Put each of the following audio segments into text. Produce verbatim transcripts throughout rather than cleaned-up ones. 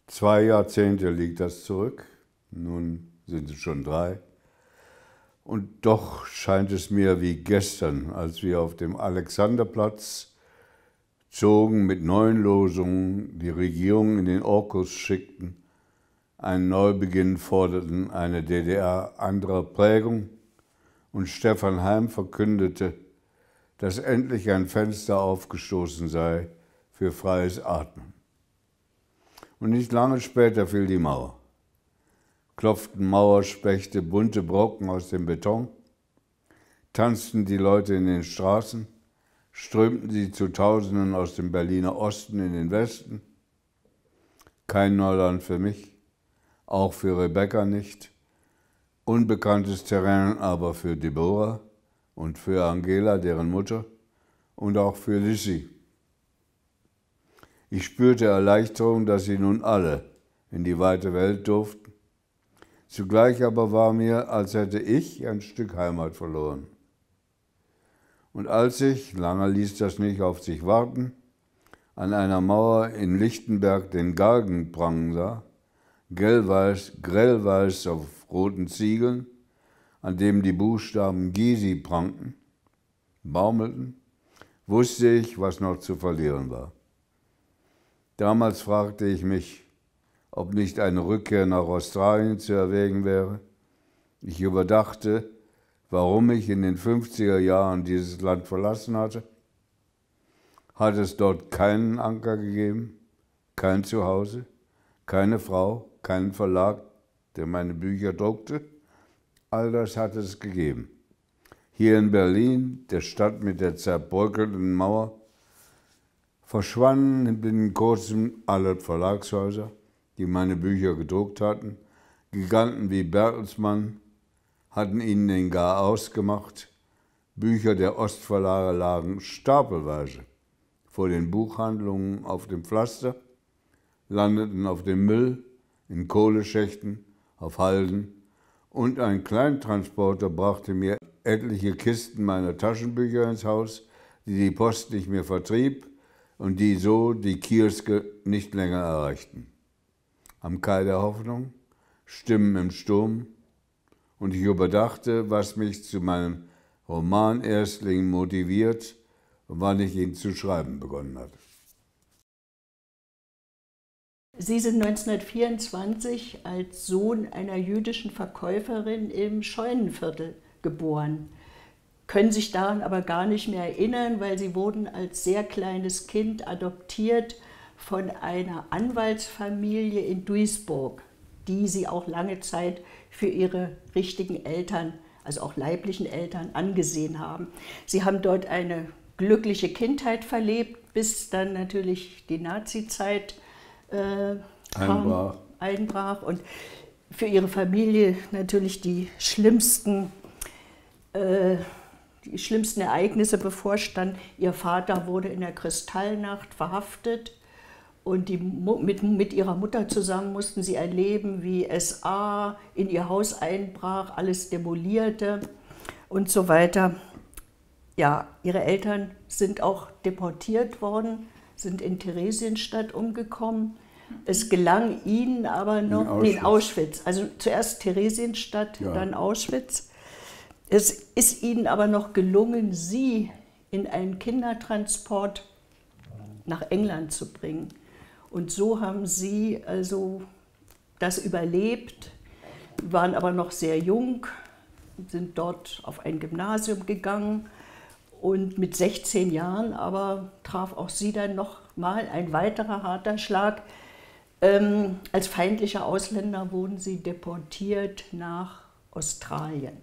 Zwei Jahrzehnte liegt das zurück, nun sind es schon drei. Und doch scheint es mir wie gestern, als wir auf dem Alexanderplatz zogen, mit neuen Losungen die Regierung in den Orkus schickten, einen Neubeginn forderten, eine D D R anderer Prägung, und Stefan Heym verkündete, dass endlich ein Fenster aufgestoßen sei für freies Atmen. Und nicht lange später fiel die Mauer. Klopften Mauerspechte bunte Brocken aus dem Beton, tanzten die Leute in den Straßen, strömten sie zu Tausenden aus dem Berliner Osten in den Westen. Kein Neuland für mich, auch für Rebecca nicht. Unbekanntes Terrain aber für Deborah und für Angela, deren Mutter, und auch für Lissy. Ich spürte Erleichterung, dass sie nun alle in die weite Welt durften. Zugleich aber war mir, als hätte ich ein Stück Heimat verloren. Und als ich, lange ließ das nicht auf sich warten, an einer Mauer in Lichtenberg den Galgen prangen sah, grellweiß, grellweiß auf roten Ziegeln, an dem die Buchstaben Gysi prangten, baumelten, wusste ich, was noch zu verlieren war. Damals fragte ich mich, ob nicht eine Rückkehr nach Australien zu erwägen wäre. Ich überdachte, warum ich in den fünfziger Jahren dieses Land verlassen hatte. Hat es dort keinen Anker gegeben, kein Zuhause, keine Frau, keinen Verlag, der meine Bücher druckte? All das hat es gegeben. Hier in Berlin, der Stadt mit der zerbröckelten Mauer, verschwanden binnen kurzem alle Verlagshäuser, die meine Bücher gedruckt hatten. Giganten wie Bertelsmann hatten ihnen den gar ausgemacht. Bücher der Ostverlage lagen stapelweise vor den Buchhandlungen auf dem Pflaster, landeten auf dem Müll, in Kohleschächten, auf Halden, und ein Kleintransporter brachte mir etliche Kisten meiner Taschenbücher ins Haus, die die Post nicht mehr vertrieb und die so die Kioske nicht länger erreichten. Am Kai der Hoffnung, Stimmen im Sturm, und ich überdachte, was mich zu meinem Roman-Erstling motiviert und wann ich ihn zu schreiben begonnen hatte. Sie sind neunzehnhundertvierundzwanzig als Sohn einer jüdischen Verkäuferin im Scheunenviertel geboren, können sich daran aber gar nicht mehr erinnern, weil Sie wurden als sehr kleines Kind adoptiert von einer Anwaltsfamilie in Duisburg, die Sie auch lange Zeit für Ihre richtigen Eltern, also auch leiblichen Eltern, angesehen haben. Sie haben dort eine glückliche Kindheit verlebt, bis dann natürlich die Nazizeit äh, einbrach. einbrach und für Ihre Familie natürlich die schlimmsten, äh, die schlimmsten Ereignisse bevorstanden. Ihr Vater wurde in der Kristallnacht verhaftet. Und die, mit, mit ihrer Mutter zusammen mussten sie erleben, wie S A in ihr Haus einbrach, alles demolierte und so weiter. Ja, ihre Eltern sind auch deportiert worden, sind in Theresienstadt umgekommen. Es gelang ihnen aber noch, in Auschwitz, nee, in Auschwitz. Also zuerst Theresienstadt, ja. Dann Auschwitz. Es ist ihnen aber noch gelungen, sie in einen Kindertransport nach England zu bringen. Und so haben sie also das überlebt, waren aber noch sehr jung, sind dort auf ein Gymnasium gegangen und mit sechzehn Jahren aber traf auch sie dann noch mal ein weiterer harter Schlag. Ähm, als feindliche Ausländer wurden sie deportiert nach Australien.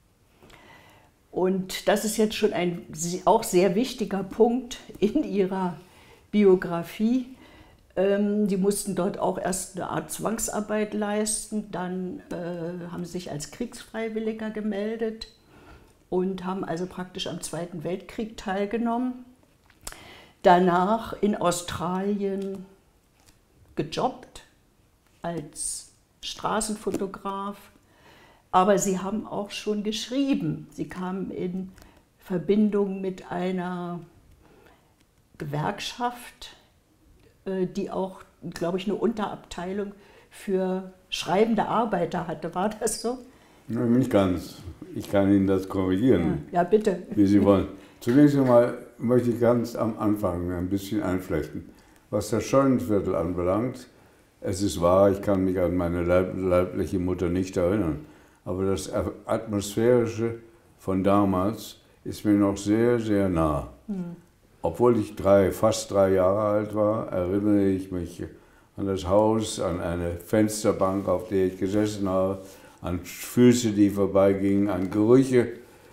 Und das ist jetzt schon ein auch sehr wichtiger Punkt in ihrer Biografie. Die mussten dort auch erst eine Art Zwangsarbeit leisten, dann äh, haben sie sich als Kriegsfreiwilliger gemeldet und haben also praktisch am Zweiten Weltkrieg teilgenommen. Danach in Australien gejobbt als Straßenfotograf, aber sie haben auch schon geschrieben. Sie kamen in Verbindung mit einer Gewerkschaft, die auch, glaube ich, eine Unterabteilung für schreibende Arbeiter hatte. War das so? Ja, nicht ganz. Ich kann Ihnen das korrigieren. Ja, ja, bitte. Wie Sie wollen. Zunächst einmal möchte ich ganz am Anfang ein bisschen einflechten. Was das Scheunenviertel anbelangt, es ist wahr, ich kann mich an meine leib leibliche Mutter nicht erinnern, aber das Atmosphärische von damals ist mir noch sehr, sehr nah. Mhm. Obwohl ich drei, fast drei Jahre alt war, erinnere ich mich an das Haus, an eine Fensterbank, auf der ich gesessen habe, an Füße, die vorbeigingen, an Gerüche,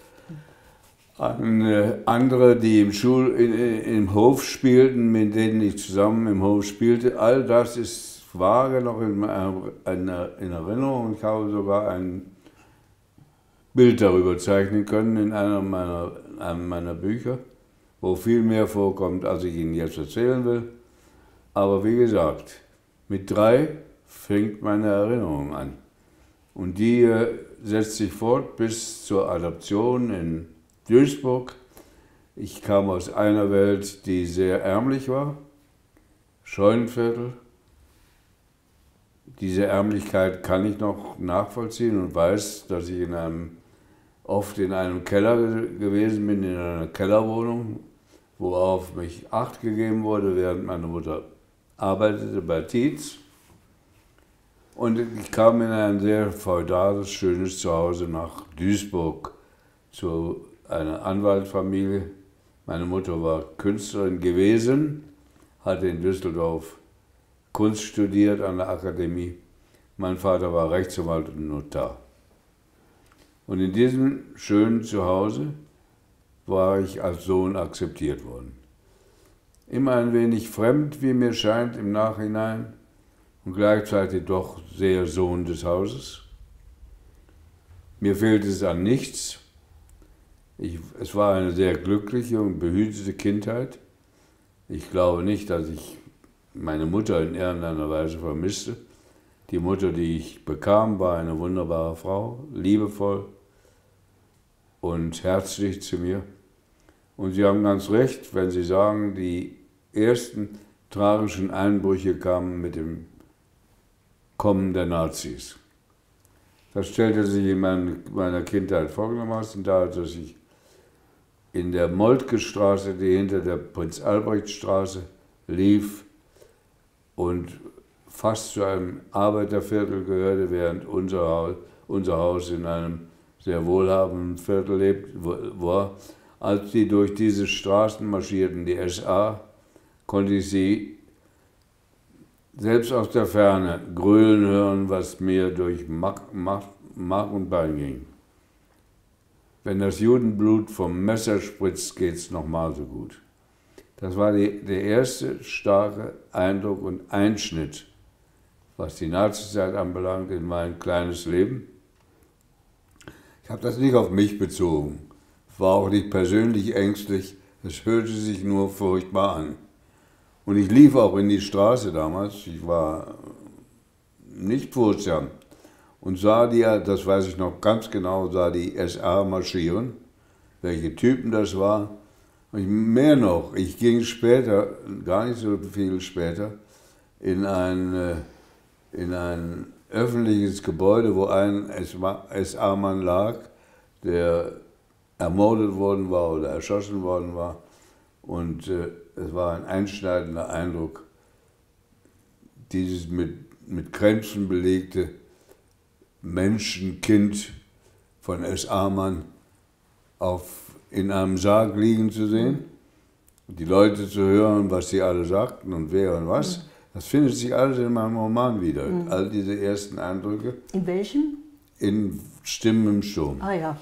an äh, andere, die im, Schul in, im Hof spielten, mit denen ich zusammen im Hof spielte. All das ist vage noch in, in, in Erinnerung. Ich habe sogar ein Bild darüber zeichnen können in einem meiner, einem meiner Bücher, wo viel mehr vorkommt, als ich Ihnen jetzt erzählen will. Aber wie gesagt, mit drei fängt meine Erinnerung an. Und die äh, setzt sich fort bis zur Adoption in Duisburg. Ich kam aus einer Welt, die sehr ärmlich war, Scheunenviertel. Diese Ärmlichkeit kann ich noch nachvollziehen und weiß, dass ich in einem, oft in einem Keller gewesen bin, in einer Kellerwohnung, wo auf mich Acht gegeben wurde, während meine Mutter arbeitete bei Tietz. Und ich kam in ein sehr feudales, schönes Zuhause nach Duisburg zu einer Anwaltfamilie. Meine Mutter war Künstlerin gewesen, hatte in Düsseldorf Kunst studiert an der Akademie. Mein Vater war Rechtsanwalt und Notar. Und in diesem schönen Zuhause war ich als Sohn akzeptiert worden. Immer ein wenig fremd, wie mir scheint, im Nachhinein und gleichzeitig doch sehr Sohn des Hauses. Mir fehlte es an nichts. Ich, es war eine sehr glückliche und behütete Kindheit. Ich glaube nicht, dass ich meine Mutter in irgendeiner Weise vermisste. Die Mutter, die ich bekam, war eine wunderbare Frau, liebevoll und herzlich zu mir. Und Sie haben ganz recht, wenn Sie sagen, die ersten tragischen Einbrüche kamen mit dem Kommen der Nazis. Das stellte sich in meiner Kindheit folgendermaßen dar, dass ich in der Moltke-Straße, die hinter der Prinz-Albrecht-Straße lief und fast zu einem Arbeiterviertel gehörte, während unser Haus, unser Haus in einem sehr wohlhabenden Viertel lebt, war. Als die durch diese Straßen marschierten, die S A, konnte ich sie selbst aus der Ferne grölen hören, was mir durch Mark, Mark, Mark und Bein ging. Wenn das Judenblut vom Messer spritzt, geht's nochmal so gut. Das war die, der erste starke Eindruck und Einschnitt, was die Nazizeit anbelangt, in mein kleines Leben. Ich habe das nicht auf mich bezogen, war auch nicht persönlich ängstlich, es hörte sich nur furchtbar an. Und ich lief auch in die Straße damals, ich war nicht furchtsam und sah die, das weiß ich noch ganz genau, sah die S A marschieren, welche Typen das war. Und mehr noch, ich ging später, gar nicht so viel später, in ein, in ein öffentliches Gebäude, wo ein S A-Mann lag, der ermordet worden war oder erschossen worden war. Und äh, es war ein einschneidender Eindruck, dieses mit, mit Krämpfen belegte Menschenkind von S A-Mann auf, in einem Sarg liegen zu sehen, die Leute zu hören, was sie alle sagten und wer und was. Mhm. Das findet sich alles in meinem Roman wieder, mhm. all diese ersten Eindrücke. In welchem? In Stimmen im Sturm. Ah ja.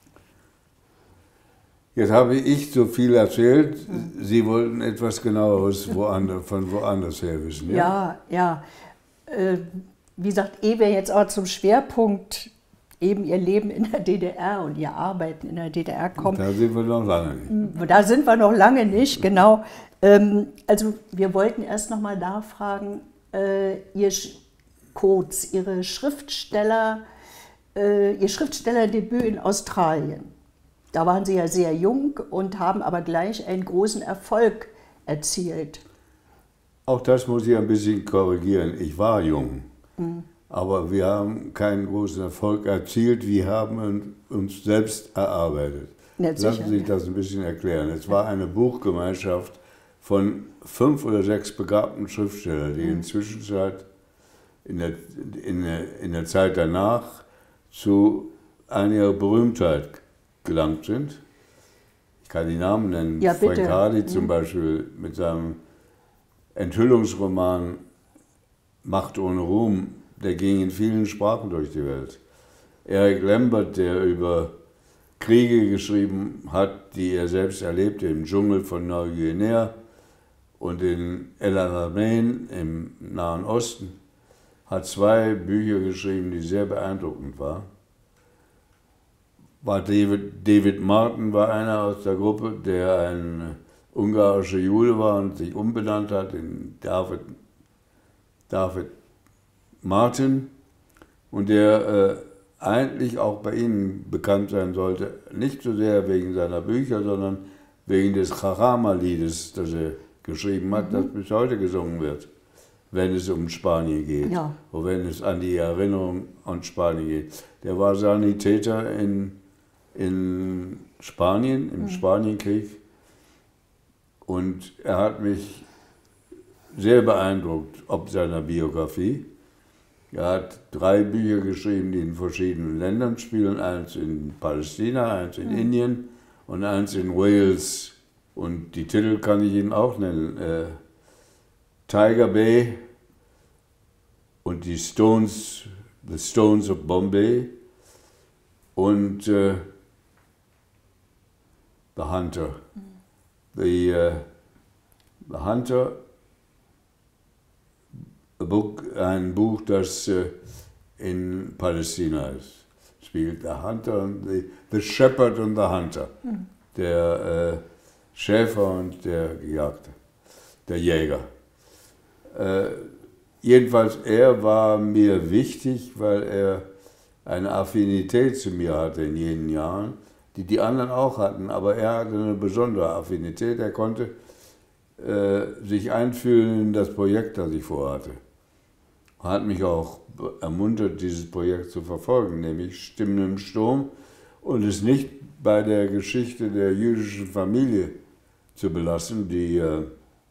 Jetzt habe ich so viel erzählt, Sie wollten etwas Genaueres woanders, von woanders her wissen. Ja, ja. ja. Äh, wie gesagt, ehe wir jetzt auch zum Schwerpunkt eben Ihr Leben in der D D R und Ihr Arbeiten in der D D R kommen. Da sind wir noch lange nicht. Da sind wir noch lange nicht, genau. Ähm, also wir wollten erst noch mal nachfragen, äh, Ihr Codes, Ihre Schriftsteller, äh, Ihr Schriftstellerdebüt in Australien. Da waren Sie ja sehr jung und haben aber gleich einen großen Erfolg erzielt. Auch das muss ich ein bisschen korrigieren. Ich war jung, mhm. aber wir haben keinen großen Erfolg erzielt. Wir haben uns selbst erarbeitet. Nicht Lassen sicher, Sie sich ja. das ein bisschen erklären. Es war eine Buchgemeinschaft von fünf oder sechs begabten Schriftstellern, die mhm. inzwischen in der, in, der, in der Zeit danach zu einiger Berühmtheit gelangt sind. Ich kann die Namen nennen. Ja, bitte. Frank Hardy mhm. zum Beispiel mit seinem Enthüllungsroman Macht ohne Ruhm, der ging in vielen Sprachen durch die Welt. Eric Lambert, der über Kriege geschrieben hat, die er selbst erlebte, im Dschungel von Neuguinea und in El Alamein im Nahen Osten, hat zwei Bücher geschrieben, die sehr beeindruckend waren. War David, David Martin war einer aus der Gruppe, der ein ungarischer Jude war und sich umbenannt hat in David, David Martin und der äh, eigentlich auch bei Ihnen bekannt sein sollte, nicht so sehr wegen seiner Bücher, sondern wegen des Jarama-Liedes, das er geschrieben hat, mhm. das bis heute gesungen wird, wenn es um Spanien geht, ja. oder wenn es an die Erinnerung an Spanien geht. Der war Sanitäter in, in Spanien, im mhm. Spanienkrieg, und er hat mich sehr beeindruckt, ob seiner Biografie. Er hat drei Bücher geschrieben, die in verschiedenen Ländern spielen, eins in Palästina, eins in mhm. Indien und eins in Wales. Und die Titel kann ich Ihnen auch nennen. Äh, Tiger Bay und die Stones, The Stones of Bombay und äh, The Hunter. Mhm. The, uh, The Hunter, a book, ein Buch, das uh, in Palästina ist, spielt. The Hunter und the, the Shepherd und The Hunter. Mhm. Der äh, Schäfer und der Gejagte, der Jäger. Äh, jedenfalls, er war mir wichtig, weil er eine Affinität zu mir hatte in jenen Jahren, die die anderen auch hatten, aber er hatte eine besondere Affinität. Er konnte äh, sich einfühlen in das Projekt, das ich vorhatte. Er hat mich auch ermuntert, dieses Projekt zu verfolgen, nämlich Stimmen im Sturm, und es nicht bei der Geschichte der jüdischen Familie zu belassen, die äh,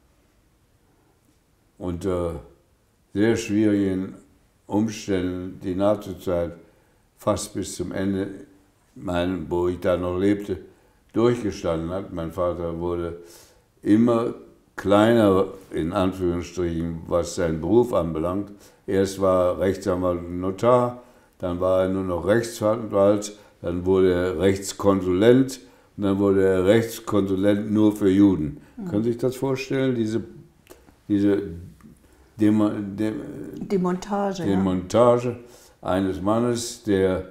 unter sehr schwierigen Umständen die Nazizeit fast bis zum Ende, mein, wo ich da noch lebte, durchgestanden hat. Mein Vater wurde immer kleiner, in Anführungsstrichen, was seinen Beruf anbelangt. Erst war er Rechtsanwalt und Notar, dann war er nur noch Rechtsanwalt, dann wurde er Rechtskonsulent und dann wurde er Rechtskonsulent nur für Juden. Mhm. Können Sie sich das vorstellen, diese, diese Demo, Dem, Demontage, Demontage ja. eines Mannes, der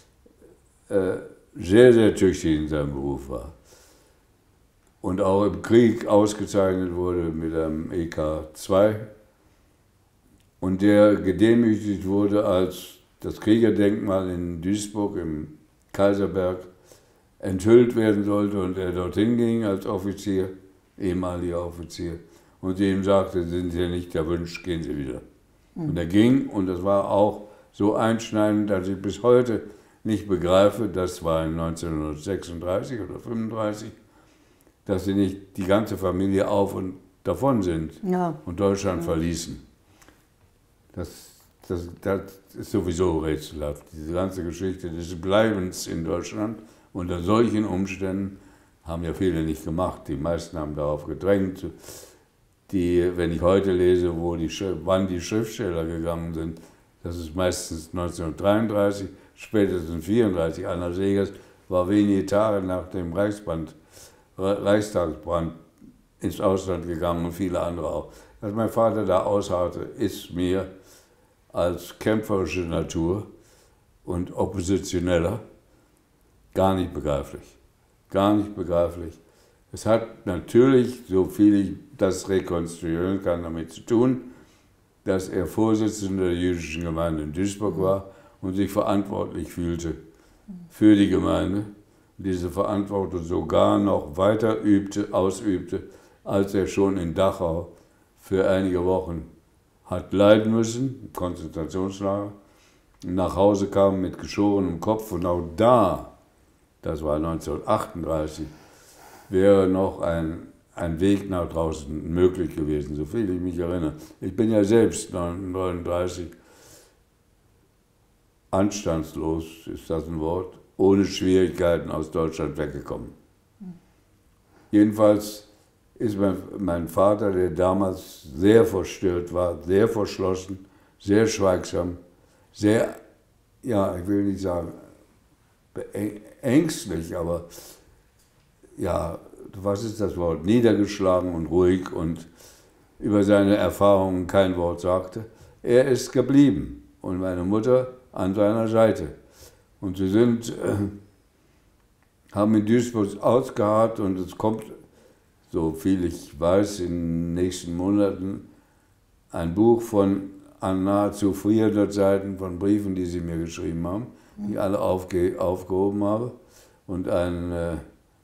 sehr, sehr tüchtig in seinem Beruf war und auch im Krieg ausgezeichnet wurde mit einem E K zwei und der gedemütigt wurde, als das Kriegerdenkmal in Duisburg im Kaiserberg enthüllt werden sollte und er dorthin ging als Offizier, ehemaliger Offizier, und sie ihm sagte, sind Sie nicht erwünscht, gehen Sie wieder. Mhm. Und er ging, und das war auch so einschneidend, dass ich bis heute nicht begreife, das war in neunzehnhundertsechsunddreißig oder fünfunddreißig, dass sie nicht die ganze Familie auf und davon sind ja. und Deutschland ja. verließen. Das, das, das ist sowieso rätselhaft, diese ganze Geschichte des Bleibens in Deutschland unter solchen Umständen haben ja viele nicht gemacht. Die meisten haben darauf gedrängt. Die, wenn ich heute lese, wo die, wann die Schriftsteller gegangen sind, das ist meistens neunzehnhundertdreiunddreißig, spätestens vierunddreißig. Anna Segers war wenige Tage nach dem Reichsbrand, Reichstagsbrand ins Ausland gegangen und viele andere auch. Dass mein Vater da ausharrte, ist mir als kämpferische Natur und Oppositioneller gar nicht begreiflich. Gar nicht begreiflich. Es hat natürlich, so viel ich das rekonstruieren kann, damit zu tun, dass er Vorsitzender der jüdischen Gemeinde in Duisburg war und sich verantwortlich fühlte für die Gemeinde. Diese Verantwortung sogar noch weiter übte, ausübte, als er schon in Dachau für einige Wochen hat leiden müssen, im Konzentrationslager, und nach Hause kam mit geschorenem Kopf. Und auch da, das war neunzehnhundertachtunddreißig, wäre noch ein, ein Weg nach draußen möglich gewesen, so viel ich mich erinnere. Ich bin ja selbst neunzehnhundertneununddreißig anstandslos, ist das ein Wort, ohne Schwierigkeiten aus Deutschland weggekommen. Mhm. Jedenfalls ist mein, mein Vater, der damals sehr verstört war, sehr verschlossen, sehr schweigsam, sehr, ja, ich will nicht sagen ängstlich, aber ja, was ist das Wort, niedergeschlagen und ruhig und über seine Erfahrungen kein Wort sagte. Er ist geblieben und meine Mutter an seiner Seite. Und sie sind, äh, haben in Duisburg ausgeharrt und es kommt, so viel ich weiß, in den nächsten Monaten ein Buch von an nahezu vierhundert Seiten von Briefen, die sie mir geschrieben haben, die ich alle aufge, aufgehoben habe. Und ein, äh,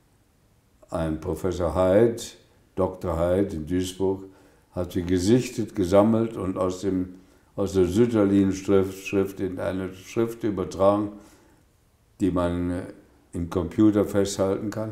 ein Professor Heid, Doktor Heid in Duisburg, hat sie gesichtet, gesammelt und aus, dem, aus der Sütterlin-Schrift Schrift in eine Schrift übertragen, die man äh, im Computer festhalten kann.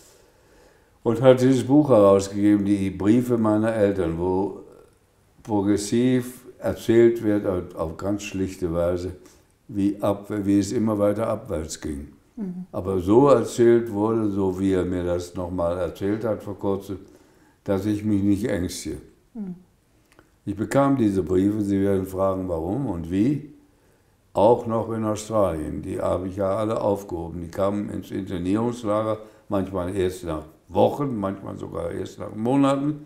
Und hat dieses Buch herausgegeben, die Briefe meiner Eltern, wo progressiv erzählt wird, auf ganz schlichte Weise, wie, ab, wie es immer weiter abwärts ging. Mhm. Aber so erzählt wurde, so wie er mir das nochmal erzählt hat vor kurzem, dass ich mich nicht ängstige. Mhm. Ich bekam diese Briefe, Sie werden fragen, warum und wie, auch noch in Australien. Die habe ich ja alle aufgehoben. Die kamen ins Internierungslager, manchmal erst nach Wochen, manchmal sogar erst nach Monaten.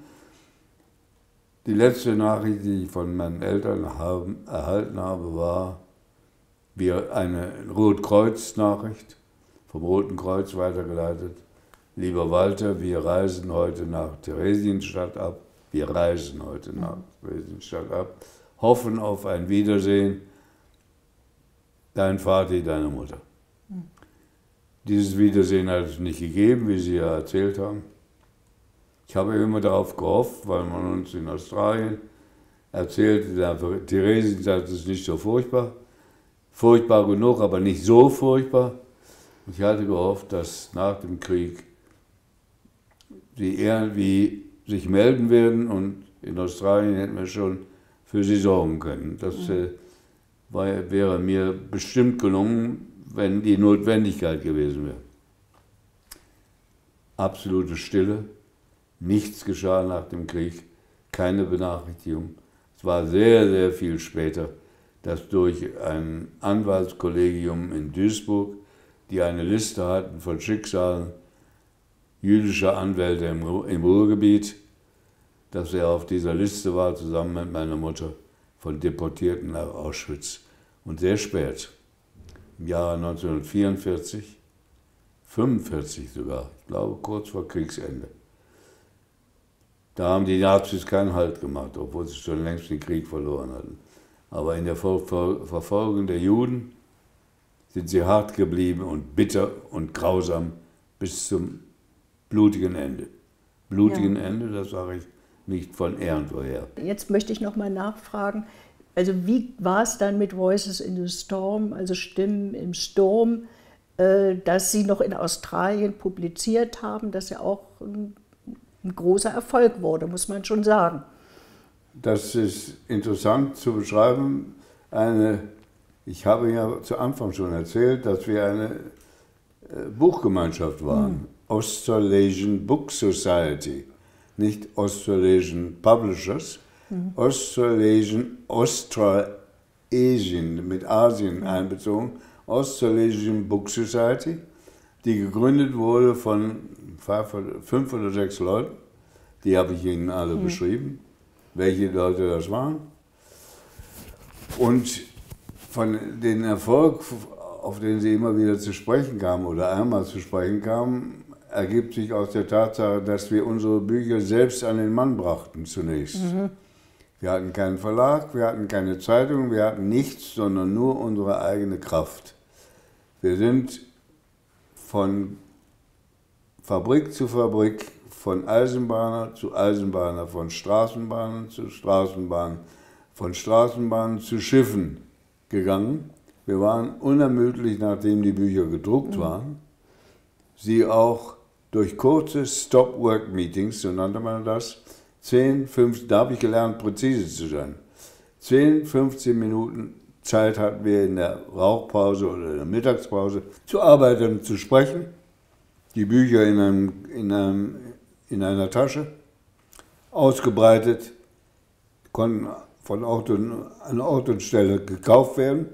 Die letzte Nachricht, die ich von meinen Eltern haben, erhalten habe, war eine Rotkreuz-Nachricht, vom Roten Kreuz weitergeleitet. Lieber Walter, wir reisen heute nach Theresienstadt ab. Wir reisen heute nach Theresienstadt ab, hoffen auf ein Wiedersehen. Dein Vati, deine Mutter. Mhm. Dieses Wiedersehen hat es nicht gegeben, wie Sie ja erzählt haben. Ich habe immer darauf gehofft, weil man uns in Australien erzählte, Theresienstadt ist nicht so furchtbar. Furchtbar genug, aber nicht so furchtbar. Und ich hatte gehofft, dass nach dem Krieg sie irgendwie sich melden werden und in Australien hätten wir schon für sie sorgen können. Das äh, war, wäre mir bestimmt gelungen, wenn die Notwendigkeit gewesen wäre. Absolute Stille. Nichts geschah nach dem Krieg, keine Benachrichtigung. Es war sehr, sehr viel später, dass durch ein Anwaltskollegium in Duisburg, die eine Liste hatten von Schicksalen jüdischer Anwälte im, im Ruhrgebiet, dass er auf dieser Liste war, zusammen mit meiner Mutter, von Deportierten nach Auschwitz. Und sehr spät, im Jahre neunzehnhundertvierundvierzig, fünfundvierzig sogar, ich glaube kurz vor Kriegsende. Da haben die Nazis keinen Halt gemacht, obwohl sie schon längst den Krieg verloren hatten. Aber in der Ver Ver Verfolgung der Juden sind sie hart geblieben und bitter und grausam bis zum blutigen Ende. Blutigen ja. Ende, das sage ich nicht von irgendwoher. Jetzt möchte ich noch mal nachfragen, also wie war es dann mit Voices in the Storm, also Stimmen im Sturm, äh, dass Sie noch in Australien publiziert haben, dass ja auch ein ein großer Erfolg wurde, muss man schon sagen. Das ist interessant zu beschreiben. Eine, ich habe ja zu Anfang schon erzählt, dass wir eine Buchgemeinschaft waren. Mhm. Australasian Book Society. Nicht Australasian Publishers, mhm. Australasian, Australasian, mit Asien mhm. einbezogen, Australasian Book Society, die gegründet wurde von fünf oder sechs Leuten, die habe ich Ihnen alle mhm. beschrieben, welche Leute das waren. Und von dem Erfolg, auf den Sie immer wieder zu sprechen kamen oder einmal zu sprechen kamen, ergibt sich aus der Tatsache, dass wir unsere Bücher selbst an den Mann brachten zunächst. Mhm. Wir hatten keinen Verlag, wir hatten keine Zeitung, wir hatten nichts, sondern nur unsere eigene Kraft. Wir sind von Fabrik zu Fabrik, von Eisenbahner zu Eisenbahner, von Straßenbahnen zu Straßenbahnen, von Straßenbahnen zu Schiffen gegangen. Wir waren unermüdlich, nachdem die Bücher gedruckt waren, sie auch durch kurze Stop-Work-Meetings, so nannte man das, zehn, fünfzehn, da habe ich gelernt, präzise zu sein. zehn, fünfzehn Minuten Zeit hatten wir in der Rauchpause oder in der Mittagspause zu arbeiten und zu sprechen. Die Bücher in, einem, in, einem, in einer Tasche, ausgebreitet, konnten von Ort und, an Ort und Stelle gekauft werden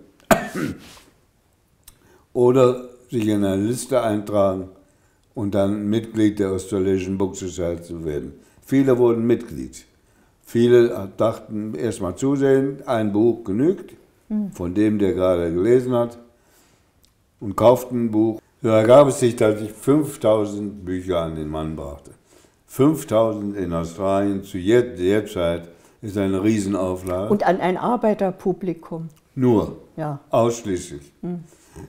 oder sich in eine Liste eintragen und dann Mitglied der Australasian Book Society zu werden. Viele wurden Mitglied. Viele dachten, erstmal zusehen, ein Buch genügt, von dem, der gerade gelesen hat, und kauften ein Buch. So ergab es sich, dass ich fünftausend Bücher an den Mann brachte. fünftausend in Australien zu der Zeit ist eine Riesenauflage. Und an ein Arbeiterpublikum. Nur, ja. Ausschließlich. Hm.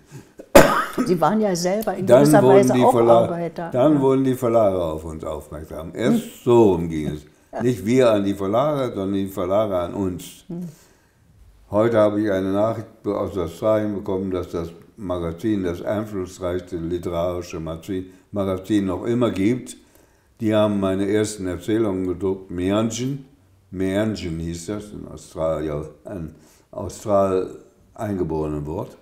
Sie waren ja selber in dann gewisser Weise auch Verlag, Arbeiter. Dann ja. wurden die Verlage auf uns aufmerksam. Erst hm. so ging es. Nicht wir an die Verlage, sondern die Verlage an uns. Hm. Heute habe ich eine Nachricht aus Australien bekommen, dass das Magazin, das einflussreichste literarische Magazin noch immer gibt. Die haben meine ersten Erzählungen gedruckt. Meanjin, Meanjin hieß das, in Australien, ein Austral eingeborenes Wort.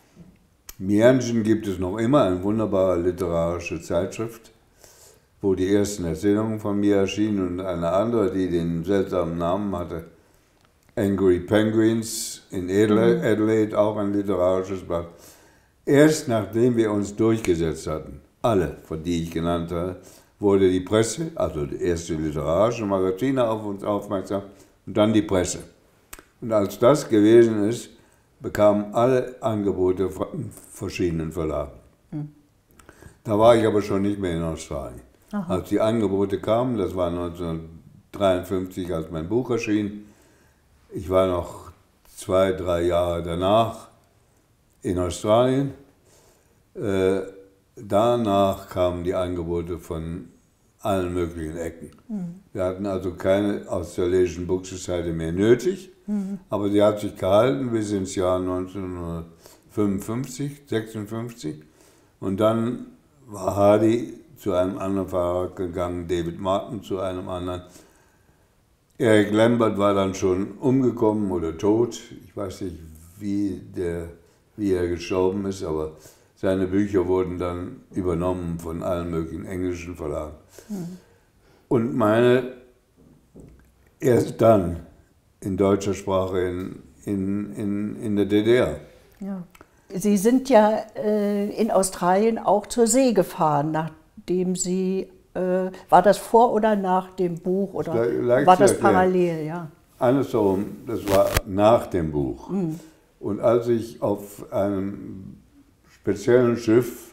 Meanjin gibt es noch immer, eine wunderbare literarische Zeitschrift, wo die ersten Erzählungen von mir erschienen, und eine andere, die den seltsamen Namen hatte, Angry Penguins in Adelaide, Adelaide, auch ein literarisches Blatt. Erst nachdem wir uns durchgesetzt hatten, alle, von die ich genannt habe, wurde die Presse, also die erste literarische Magazine, auf uns aufmerksam und dann die Presse. Und als das gewesen ist, bekamen alle Angebote von verschiedenen Verlagen. Hm. Da war ich aber schon nicht mehr in Australien. Aha. Als die Angebote kamen, das war neunzehnhundertdreiundfünfzig, als mein Buch erschien, ich war noch zwei, drei Jahre danach in Australien. Äh, danach kamen die Angebote von allen möglichen Ecken. Mhm. Wir hatten also keine Australasian Book Society mehr nötig, mhm. aber sie hat sich gehalten bis ins Jahr neunzehnhundertfünfundfünfzig, sechsundfünfzig. Und dann war Hardy zu einem anderen Verlag gegangen, David Martin zu einem anderen. Eric Lambert war dann schon umgekommen oder tot. Ich weiß nicht, wie, der, wie er gestorben ist, aber seine Bücher wurden dann übernommen von allen möglichen englischen Verlagen. Mhm. Und meine erst dann in deutscher Sprache in, in, in, in der D D R. Ja. Sie sind ja äh, in Australien auch zur See gefahren, nachdem Sie... War das vor oder nach dem Buch oder war das parallel? Ja. Andersherum, das war nach dem Buch. Mhm. Und als ich auf einem speziellen Schiff,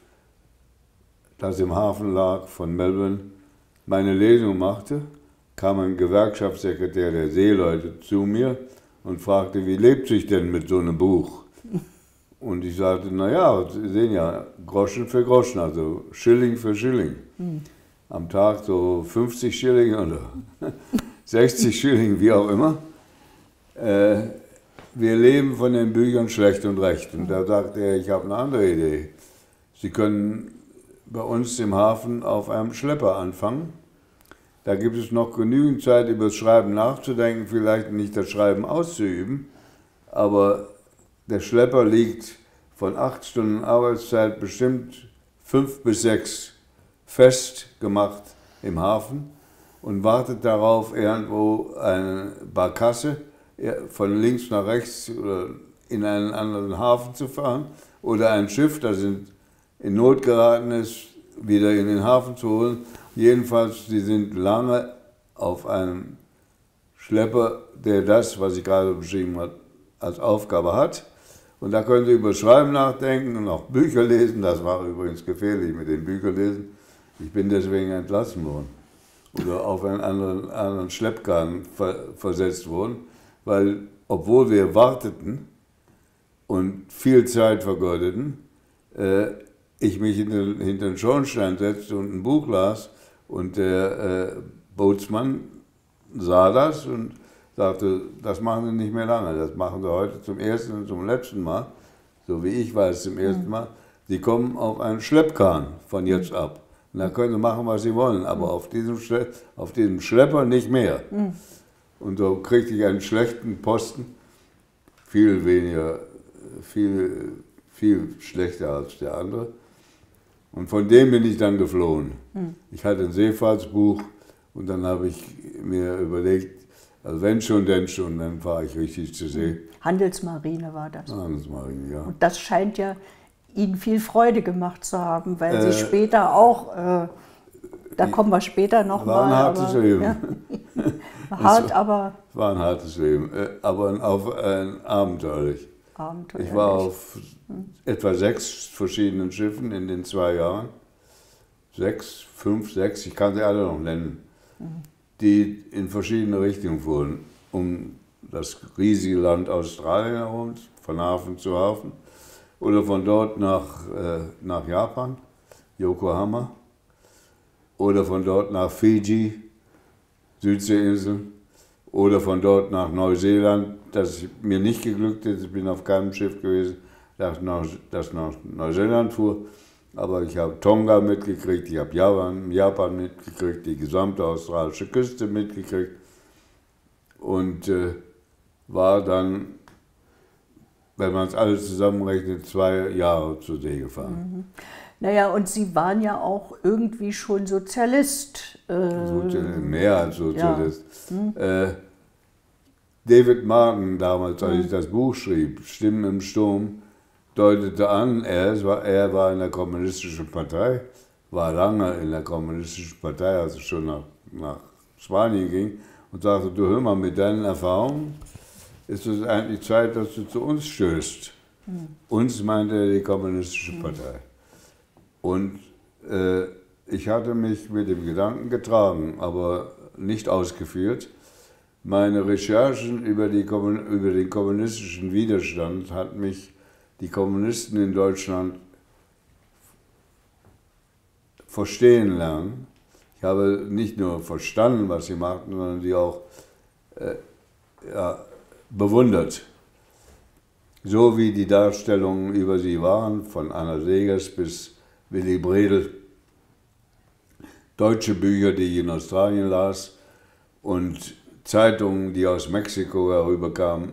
das im Hafen lag von Melbourne, meine Lesung machte, kam ein Gewerkschaftssekretär der Seeleute zu mir und fragte, wie lebt sich denn mit so einem Buch? Und ich sagte, naja, Sie sehen ja, Groschen für Groschen, also Schilling für Schilling. Mhm. Am Tag so fünfzig Schilling oder sechzig Schilling, wie auch immer. Äh, wir leben von den Büchern schlecht und recht. Und da sagte er, ich habe eine andere Idee. Sie können bei uns im Hafen auf einem Schlepper anfangen. Da gibt es noch genügend Zeit, über das Schreiben nachzudenken, vielleicht nicht das Schreiben auszuüben, aber der Schlepper liegt von acht Stunden Arbeitszeit bestimmt fünf bis sechs festgemacht im Hafen und wartet darauf, irgendwo eine Barkasse von links nach rechts oder in einen anderen Hafen zu fahren oder ein Schiff, das in Not geraten ist, wieder in den Hafen zu holen. Jedenfalls, sie sind lange auf einem Schlepper, der das, was ich gerade beschrieben habe, als Aufgabe hat. Und da können Sie über Schreiben nachdenken und auch Bücher lesen. Das war übrigens gefährlich mit den Büchern lesen. Ich bin deswegen entlassen worden oder auf einen anderen, anderen Schleppkahn ver, versetzt worden, weil, obwohl wir warteten und viel Zeit vergeudeten, äh, ich mich hinter, hinter den Schornstein setzte und ein Buch las Und der äh, Bootsmann sah das und sagte, das machen Sie nicht mehr lange, das machen Sie heute zum ersten und zum letzten Mal, so wie ich weiß zum ersten Mal. Sie kommen auf einen Schleppkahn von jetzt ab. Und da können Sie machen, was Sie wollen, aber auf diesem, Schle auf diesem Schlepper nicht mehr. Und so kriegte ich einen schlechten Posten, viel weniger, viel, viel schlechter als der andere. Und von dem bin ich dann geflohen. Ich hatte ein Seefahrtsbuch und dann habe ich mir überlegt, also wenn schon, denn schon, dann fahre ich richtig zur See. Handelsmarine war das. Handelsmarine, ja. Und das scheint ja Ihnen viel Freude gemacht zu haben, weil Sie Äh, später auch, äh, da kommen wir später noch war mal. ein hartes aber, Leben. Ja. Hart, war, aber war ein hartes Leben, äh, aber auf, äh, abenteuerlich. abenteuerlich. Ich war auf etwa sechs verschiedenen Schiffen in den zwei Jahren. Sechs, fünf, sechs, ich kann sie alle noch nennen, die in verschiedene Richtungen fuhren. Um das riesige Land Australien herum, von Hafen zu Hafen. Oder von dort nach, äh, nach Japan, Yokohama. Oder von dort nach Fiji, Südseeinseln. Oder von dort nach Neuseeland, das mir nicht geglückt ist. Ich bin auf keinem Schiff gewesen, das nach, das nach Neuseeland fuhr. Aber ich habe Tonga mitgekriegt, ich habe Japan, Japan mitgekriegt, die gesamte australische Küste mitgekriegt. Und äh, war dann, wenn man es alles zusammenrechnet, zwei Jahre zur See gefahren. Mhm. Naja, und Sie waren ja auch irgendwie schon Sozialist. Äh, Sozialist mehr als Sozialist. Ja. Hm. Äh, David Martin, damals, als hm. ich das Buch schrieb, Stimmen im Sturm, deutete an, er war, er war in der Kommunistischen Partei, war lange in der Kommunistischen Partei, als es schon nach, nach Spanien ging, und sagte, du hör mal, mit deinen Erfahrungen ist es eigentlich Zeit, dass du zu uns stößt. Hm. Uns meinte er die Kommunistische hm. Partei. Und äh, ich hatte mich mit dem Gedanken getragen, aber nicht ausgeführt. Meine Recherchen über, die, über den kommunistischen Widerstand hat mich die Kommunisten in Deutschland verstehen lernen. Ich habe nicht nur verstanden, was sie machten, sondern sie auch äh, ja, bewundert. So wie die Darstellungen über sie waren, von Anna Segers bis Willy Bredel, deutsche Bücher, die ich in Australien las und Zeitungen, die aus Mexiko herüberkamen,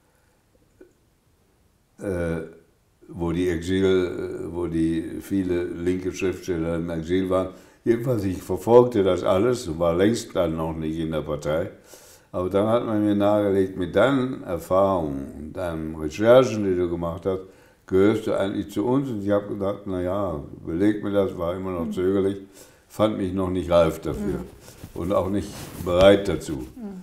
äh, wo die Exil, wo die viele linke Schriftsteller im Exil waren. Jedenfalls, ich verfolgte das alles und war längst dann noch nicht in der Partei. Aber dann hat man mir nahegelegt, mit deinen Erfahrungen und deinen Recherchen, die du gemacht hast, gehörst du eigentlich zu uns? Und ich habe gedacht, naja, überleg mir das, war immer noch zögerlich, fand mich noch nicht reif dafür mhm. und auch nicht bereit dazu. Mhm.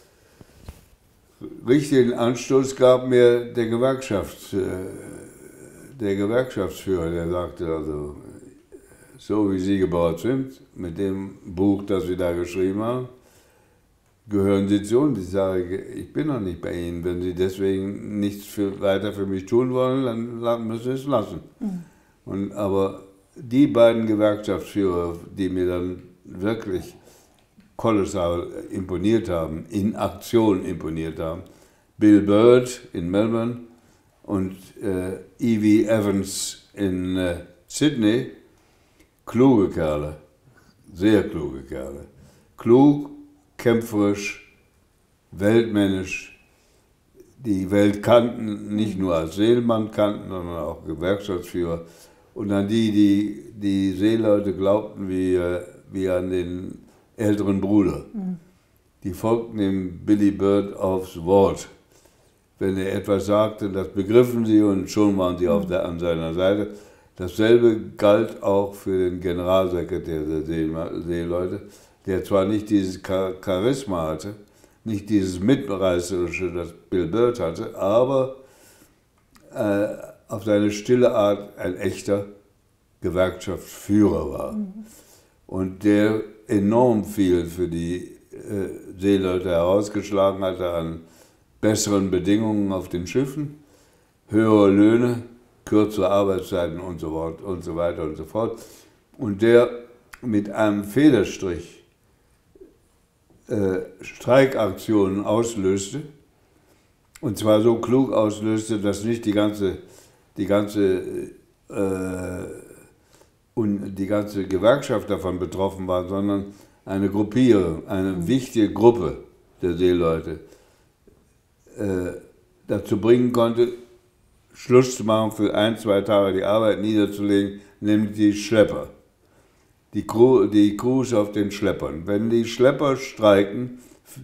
Richtigen Anstoß gab mir der, Gewerkschafts-, der Gewerkschaftsführer, der sagte, also, so wie Sie gebaut sind, mit dem Buch, das Sie da geschrieben haben, gehören Sie zu uns. Ich sage, ich bin noch nicht bei Ihnen. Wenn Sie deswegen nichts für, weiter für mich tun wollen, dann müssen Sie es lassen. Mhm. Und, aber die beiden Gewerkschaftsführer, die mir dann wirklich kolossal imponiert haben, in Aktion imponiert haben, Bill Bird in Melbourne und äh, Evie Evans in äh, Sydney, kluge Kerle, sehr kluge Kerle. Klug, kämpferisch, weltmännisch, die Welt kannten, nicht nur als Seelmann kannten, sondern auch Gewerkschaftsführer. Und an die, die die Seeleute glaubten wie, wie an den älteren Bruder. Mhm. Die folgten dem Billy Bird aufs Wort. Wenn er etwas sagte, das begriffen sie und schon waren sie mhm. auf der, an seiner Seite. Dasselbe galt auch für den Generalsekretär der Seeleute, der zwar nicht dieses Charisma hatte, nicht dieses Mitreißerische, das Bill Bird hatte, aber äh, auf seine stille Art ein echter Gewerkschaftsführer war. Mhm. Und der enorm viel für die äh, Seeleute herausgeschlagen hatte an besseren Bedingungen auf den Schiffen, höhere Löhne, kürzere Arbeitszeiten und so, fort, und so weiter und so fort. Und der mit einem Federstrich äh, Streikaktionen auslöste, und zwar so klug auslöste, dass nicht die ganze, die ganze, äh, und die ganze Gewerkschaft davon betroffen war, sondern eine Gruppierung, eine wichtige Gruppe der Seeleute äh, dazu bringen konnte, Schluss zu machen, für ein, zwei Tage die Arbeit niederzulegen, nämlich die Schlepper. Die, Crew, die Crews auf den Schleppern. Wenn die Schlepper streiken,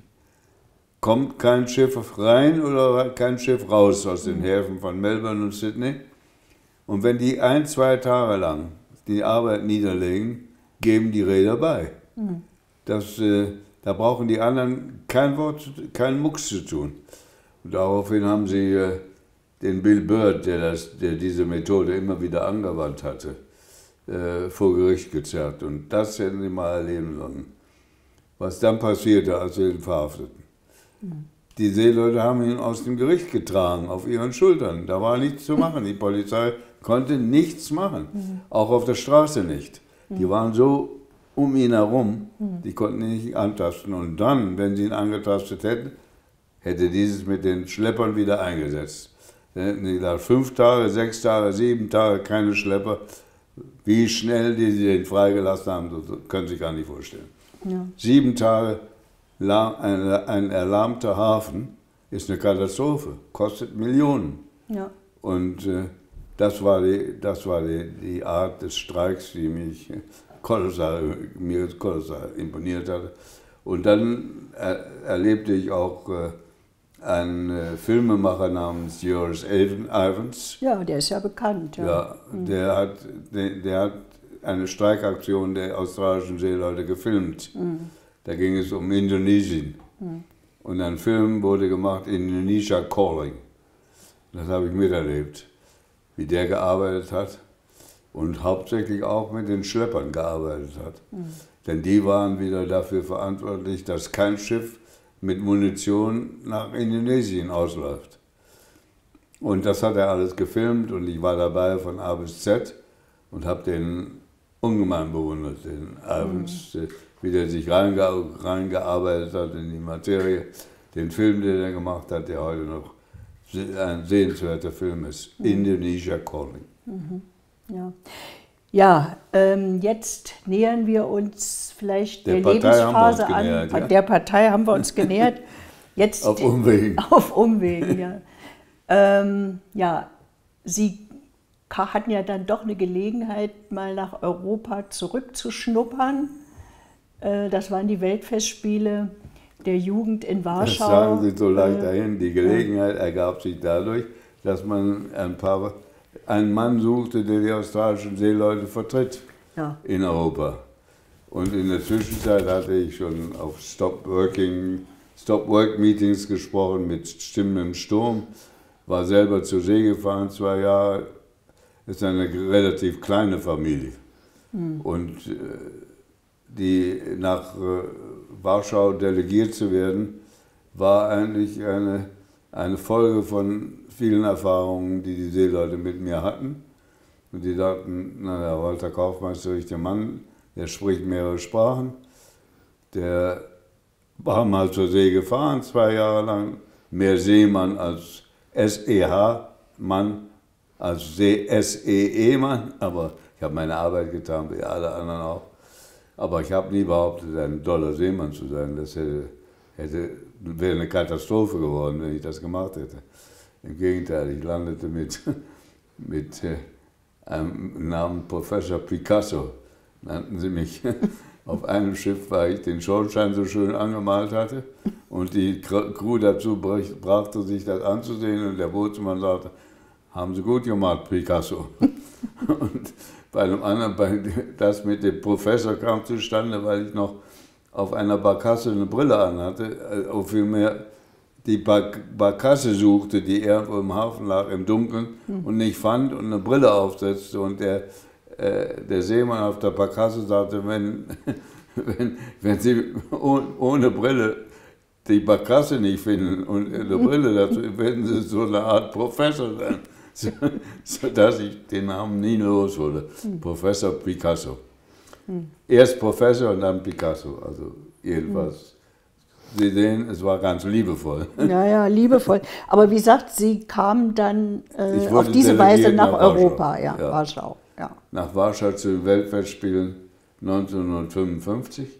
kommt kein Schiff rein oder kein Schiff raus aus den Häfen von Melbourne und Sydney. Und wenn die ein, zwei Tage lang die Arbeit niederlegen, geben die Räder bei. Mhm. Das, äh, da brauchen die anderen kein Wort, keinen Mucks zu tun. Und daraufhin haben sie äh, den Bill Bird, der, das, der diese Methode immer wieder angewandt hatte, äh, vor Gericht gezerrt. Und das hätten sie mal erleben sollen. Was dann passierte, als sie ihn verhafteten. Mhm. Die Seeleute haben ihn aus dem Gericht getragen, auf ihren Schultern. Da war nichts zu machen. Die Polizei konnte nichts machen, mhm. auch auf der Straße nicht. Die waren so um ihn herum, die konnten ihn nicht antasten. Und dann, wenn sie ihn angetastet hätten, hätte dieses mit den Schleppern wieder eingesetzt. Dann hätten sie gesagt, fünf Tage, sechs Tage, sieben Tage, keine Schlepper. Wie schnell die sie den freigelassen haben, das können Sie sich gar nicht vorstellen. Ja. Sieben Tage, ein, ein erlahmter Hafen ist eine Katastrophe, kostet Millionen. Ja. Und äh, das war, die, das war die, die Art des Streiks, die mich kolossal, mir kolossal imponiert hatte. Und dann er, erlebte ich auch äh, einen äh, Filmemacher namens Joris Ivens. Ja, der ist ja bekannt. Ja, ja mhm. der, hat, der, der hat eine Streikaktion der australischen Seeleute gefilmt. Mhm. Da ging es um Indonesien. Mhm. Und ein Film wurde gemacht, Indonesia Calling. Das habe ich miterlebt, wie der gearbeitet hat und hauptsächlich auch mit den Schleppern gearbeitet hat. Mhm. Denn die waren wieder dafür verantwortlich, dass kein Schiff mit Munition nach Indonesien ausläuft. Und das hat er alles gefilmt und ich war dabei von A bis Z und habe den ungemein bewundert, den Ivens, mhm. wie der sich reinge reingearbeitet hat in die Materie. Den Film, den er gemacht hat, der heute noch ein sehenswerter Film ist, mhm. Indonesia Calling. Mhm. Ja, ja ähm, jetzt nähern wir uns vielleicht der, der Lebensphase an. Genähert, ja. Der Partei haben wir uns genähert. Jetzt auf Umwegen. Auf Umwegen, ja. ähm, ja, Sie hatten ja dann doch eine Gelegenheit, mal nach Europa zurückzuschnuppern. Äh, das waren die Weltfestspiele der Jugend in Warschau. Das sagen Sie so leicht dahin. Die Gelegenheit ergab sich dadurch, dass man ein paar, einen Mann suchte, der die australischen Seeleute vertritt ja. in Europa. Und in der Zwischenzeit hatte ich schon auf Stop-Working, Stop-Work-Meetings gesprochen mit Stimmen im Sturm, war selber zur See gefahren, zwei Jahre. Das ist eine relativ kleine Familie. Mhm. Und äh, die nach äh, Warschau delegiert zu werden, war eigentlich eine, eine Folge von vielen Erfahrungen, die die Seeleute mit mir hatten. Und die dachten, naja, Walter Kaufmann ist der richtige Mann, der spricht mehrere Sprachen, der war mal zur See gefahren, zwei Jahre lang, mehr Seemann als S E H-Mann, als S E E-Mann, aber ich habe meine Arbeit getan, wie alle anderen auch. Aber ich habe nie behauptet, ein toller Seemann zu sein. Das hätte, hätte, wäre eine Katastrophe geworden, wenn ich das gemacht hätte. Im Gegenteil, ich landete mit, mit einem Namen Professor Picasso, nannten sie mich. Auf einem Schiff, weil ich den Schornstein so schön angemalt hatte. Und die Crew dazu brachte sich das anzusehen und der Bootsmann sagte, haben Sie gut gemacht, Picasso. Und bei einem anderen, bei, das mit dem Professor kam zustande, weil ich noch auf einer Barkasse eine Brille anhatte, also vielmehr die Barkasse suchte, die irgendwo im Hafen lag, im Dunkeln und nicht fand und eine Brille aufsetzte. Und der, äh, der Seemann auf der Barkasse sagte, wenn, wenn, wenn Sie ohne Brille die Barkasse nicht finden und eine Brille dazu, werden Sie so eine Art Professor sein. So, sodass ich den Namen nie los wurde. Hm. Professor Picasso. Hm. Erst Professor und dann Picasso, also jedenfalls. Hm. Sie sehen, es war ganz liebevoll. Ja, ja, liebevoll. Aber wie gesagt, Sie kamen dann äh, auf diese delegiert Weise nach, nach Europa, Warschau. ja, Ja. Warschau. Ja. Nach Warschau zu den Weltfestspielen neunzehnhundertfünfundfünfzig.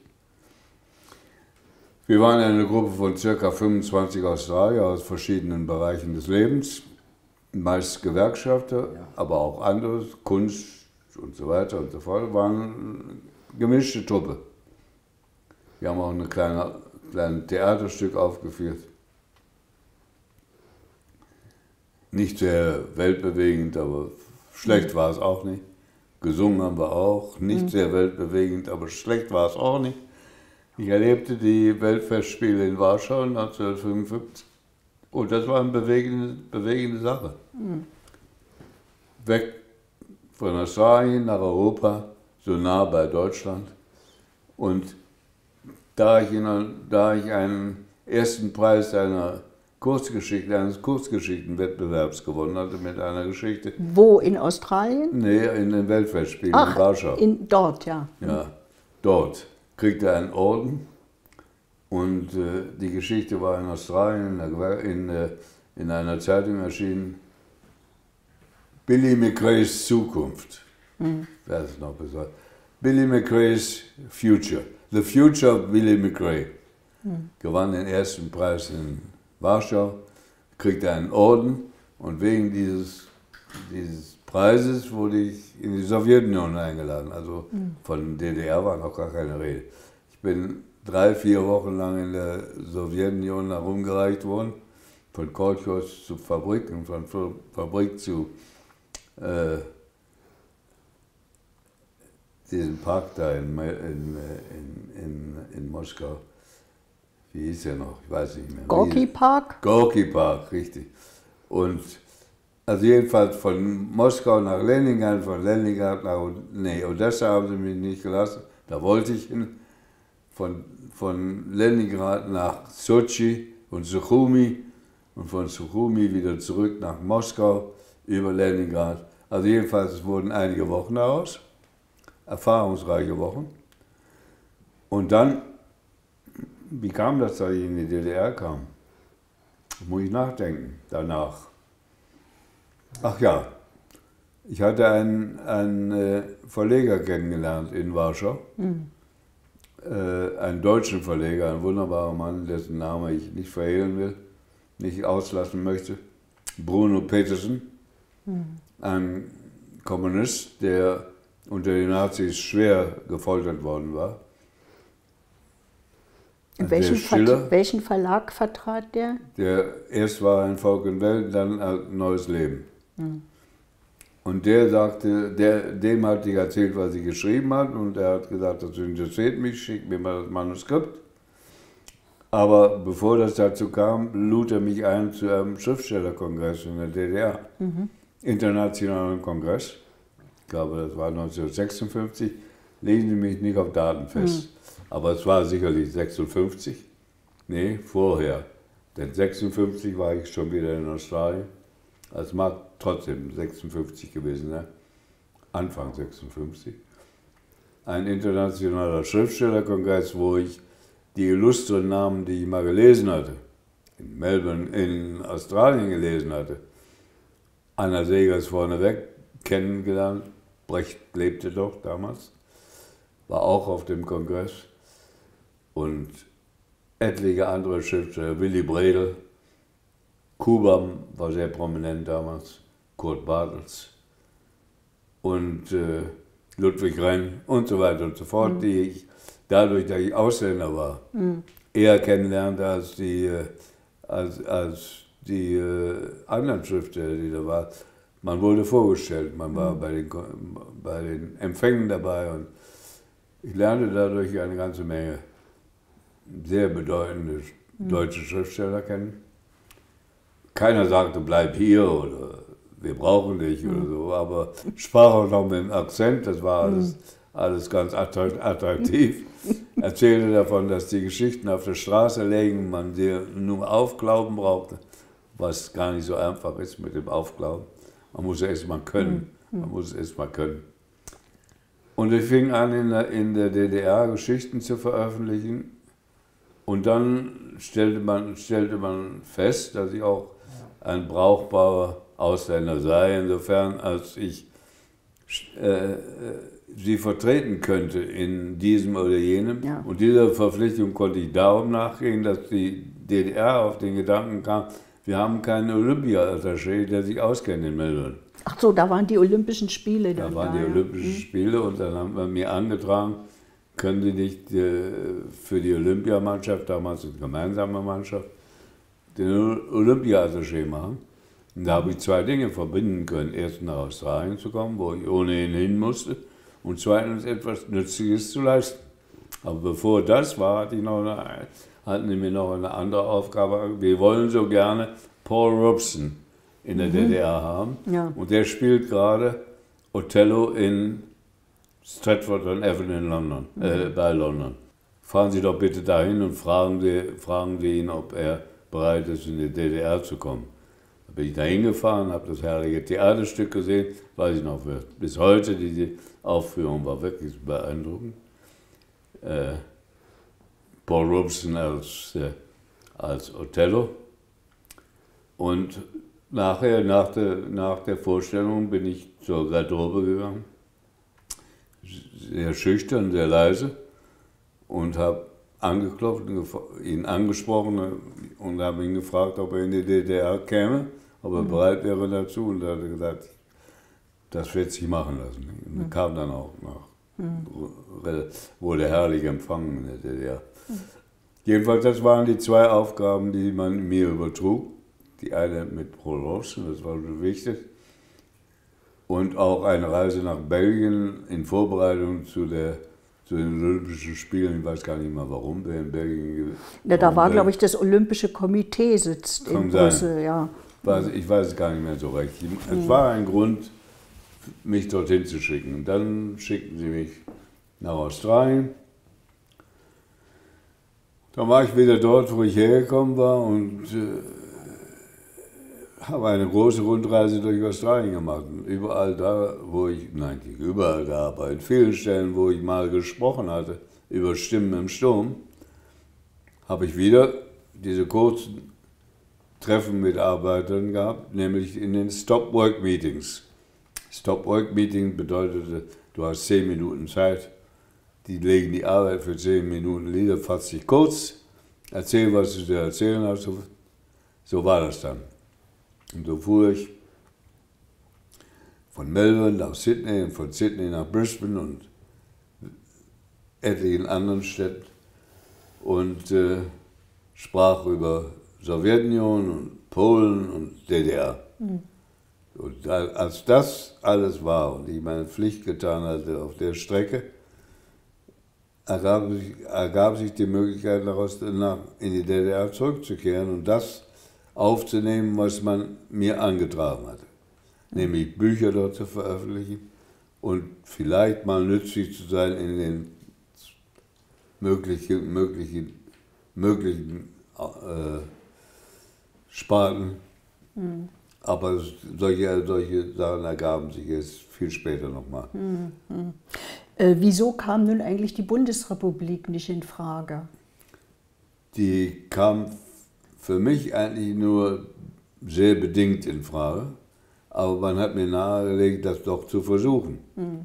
Wir waren eine Gruppe von ca. fünfundzwanzig Australier aus verschiedenen Bereichen des Lebens, meist Gewerkschafter, ja. aber auch anderes, Kunst und so weiter und so fort. Wir waren eine gemischte Truppe. Wir haben auch ein kleine, kleines Theaterstück aufgeführt. Nicht sehr weltbewegend, aber schlecht war es auch nicht. Gesungen haben wir auch, nicht mhm. sehr weltbewegend, aber schlecht war es auch nicht. Ich erlebte die Weltfestspiele in Warschau neunzehnhundertfünfundfünfzig und das war eine bewegende, bewegende Sache. Mhm. Weg von Australien nach Europa, so nah bei Deutschland. Und da ich, in, da ich einen ersten Preis einer Kurzgeschichte, eines Kurzgeschichtenwettbewerbs gewonnen hatte mit einer Geschichte. Wo, in Australien? Nee, in den Weltfestspielen Ach, in Warschau. In, dort, ja. Ja, dort kriegte er einen Orden und äh, die Geschichte war in Australien in, der, in, äh, in einer Zeitung erschienen. Billy McRae's Zukunft. Mhm. Das ist noch besonders. Billy McRae's Future. The Future of Billy McRae. Mhm. Gewann den ersten Preis in Warschau, kriegte einen Orden und wegen dieses, dieses Preises wurde ich in die Sowjetunion eingeladen. Also mhm. von D D R war noch gar keine Rede. Ich bin drei, vier Wochen lang in der Sowjetunion herumgereicht worden, von Kolchos zu Fabrik und von Fabrik zu äh, diesem Park da in, in, in, in, in Moskau. Wie hieß er noch? Ich weiß nicht mehr. Gorki Park? Gorki Park, richtig. Und also jedenfalls von Moskau nach Leningrad, von Leningrad nach nee, Odessa haben sie mich nicht gelassen, da wollte ich hin. Von, von Leningrad nach Sochi und Suchumi und von Suchumi wieder zurück nach Moskau über Leningrad. Also jedenfalls, es wurden einige Wochen daraus, erfahrungsreiche Wochen. Und dann, wie kam das, dass ich in die D D R kam? Muss ich nachdenken danach. Ach ja, ich hatte einen, einen äh, Verleger kennengelernt in Warschau, mhm. äh, einen deutschen Verleger, ein wunderbarer Mann, dessen Namen ich nicht verhehlen will, nicht auslassen möchte, Bruno Petersen, mhm. ein Kommunist, der unter den Nazis schwer gefoltert worden war. Welchen, Ver welchen Verlag vertrat der? Der erst war ein Volk und Welt, dann ein neues Leben. Hm. Und der sagte, der, dem hatte ich erzählt, was ich geschrieben hat, und er hat gesagt, das interessiert mich, schickt mir mal das Manuskript. Aber bevor das dazu kam, lud er mich ein zu einem Schriftstellerkongress in der D D R, mhm. internationalen Kongress. Ich glaube, das war neunzehnhundertsechsundfünfzig. Legen Sie mich nicht auf Daten fest. Mhm. Aber es war sicherlich sechsundfünfzig. Nee, vorher. Denn sechsundfünfzig war ich schon wieder in Australien. Es mag trotzdem sechsundfünfzig gewesen sein. Anfang sechsundfünfzig. Ein internationaler Schriftstellerkongress, wo ich die illustren Namen, die ich mal gelesen hatte, in Melbourne, in Australien gelesen hatte, Anna Segers vorneweg kennengelernt. Brecht lebte doch damals, war auch auf dem Kongress. Und etliche andere Schriftsteller, Willy Bredel, Kuhbaum war sehr prominent damals, Kurt Bartels und äh, Ludwig Renn und so weiter und so fort, mhm. die ich dadurch, dass ich Ausländer war, mhm. eher kennenlernte als die, als, als die äh, anderen Schriftsteller, die da waren. Man wurde vorgestellt, man war mhm. bei, den, bei den Empfängen dabei und ich lernte dadurch eine ganze Menge sehr bedeutende mhm. deutsche Schriftsteller kennen. Keiner sagte, bleib hier oder wir brauchen dich mhm. oder so, aber sprach auch noch mit dem Akzent, das war alles, mhm. alles ganz attraktiv. Erzählte davon, dass die Geschichten auf der Straße lägen, man sie nur aufglauben brauchte, was gar nicht so einfach ist mit dem Aufglauben. Man muss es erst mal können, mhm. man muss es erst mal können. Und ich fing an, in der, in der D D R Geschichten zu veröffentlichen. Und dann stellte man, stellte man fest, dass ich auch ein brauchbarer Ausländer sei, insofern als ich äh, sie vertreten könnte in diesem oder jenem. Ja. Und dieser Verpflichtung konnte ich darum nachgehen, dass die D D R auf den Gedanken kam, wir haben keinen Olympia-Attaché, der sich auskennt in Melbourne. Ach so, da waren die Olympischen Spiele dann. Da waren da, die ja. Olympischen mhm. Spiele und dann haben wir mir angetragen, können Sie nicht äh, für die Olympiamannschaft, damals eine gemeinsame Mannschaft, den Olympia-Attaché machen. Und da habe ich zwei Dinge verbinden können. Erstens nach Australien zu kommen, wo ich ohnehin hin musste, und zweitens etwas Nützliches zu leisten. Aber bevor das war, hatte ich noch eine, hatten die mir noch eine andere Aufgabe. Wir wollen so gerne Paul Robeson in der mhm. D D R haben. Ja. Und der spielt gerade Othello in Stratford-on-Avon in London, mhm. äh, bei London. Fahren Sie doch bitte dahin und fragen Sie, fragen Sie ihn, ob er bereit ist, in die D D R zu kommen. Da bin ich dahin gefahren, habe das herrliche Theaterstück gesehen, weiß ich noch bis heute, diese Aufführung war wirklich beeindruckend. Äh, Paul Robeson als, äh, als Othello. Und nachher, nach der, nach der Vorstellung, bin ich zur Garderobe gegangen, sehr schüchtern, sehr leise, und habe angeklopft, ihn angesprochen und habe ihn gefragt, ob er in die D D R käme, ob er mhm. bereit wäre dazu, und er hat gesagt, das wird sich machen lassen. Und mhm. kam dann auch nach, mhm. wurde herrlich empfangen in der D D R. Mhm. Jedenfalls, das waren die zwei Aufgaben, die man mir übertrug. Die eine mit Paul Robeson, das war so wichtig. Und auch eine Reise nach Belgien in Vorbereitung zu, der, zu den Olympischen Spielen. Ich weiß gar nicht mal, warum wir in Belgien. Ja, da war, glaube ich, das Olympische Komitee sitzt in Brüssel. Ja. Ich weiß es gar nicht mehr so recht. Es mhm. war ein Grund, mich dorthin zu schicken. Und dann schickten sie mich nach Australien. Dann war ich wieder dort, wo ich hergekommen war, und äh, habe eine große Rundreise durch Australien gemacht. Und überall da, wo ich, nein, nicht überall da, aber in vielen Stellen, wo ich mal gesprochen hatte über Stimmen im Sturm, habe ich wieder diese kurzen Treffen mit Arbeitern gehabt, nämlich in den Stop-Work-Meetings. Stop-Work-Meeting bedeutete, du hast zehn Minuten Zeit, die legen die Arbeit für zehn Minuten nieder, fass dich kurz, erzähl, was du dir erzählen hast. So war das dann. Und so fuhr ich von Melbourne nach Sydney und von Sydney nach Brisbane und etlichen anderen Städten und äh, sprach über Sowjetunion und Polen und D D R. Mhm. Und als das alles war und ich meine Pflicht getan hatte auf der Strecke, ergab sich, ergab sich die Möglichkeit, daraus nach, in die D D R zurückzukehren und das aufzunehmen, was man mir angetragen hatte. Nämlich Bücher dort zu veröffentlichen und vielleicht mal nützlich zu sein in den möglichen, möglichen, möglichen äh, Sparten. Mhm. Aber solche, solche Sachen ergaben sich erst viel später nochmal. Mhm. Äh, wieso kam nun eigentlich die Bundesrepublik nicht in Frage? Die kam für mich eigentlich nur sehr bedingt in Frage, aber man hat mir nahegelegt, das doch zu versuchen. Mhm.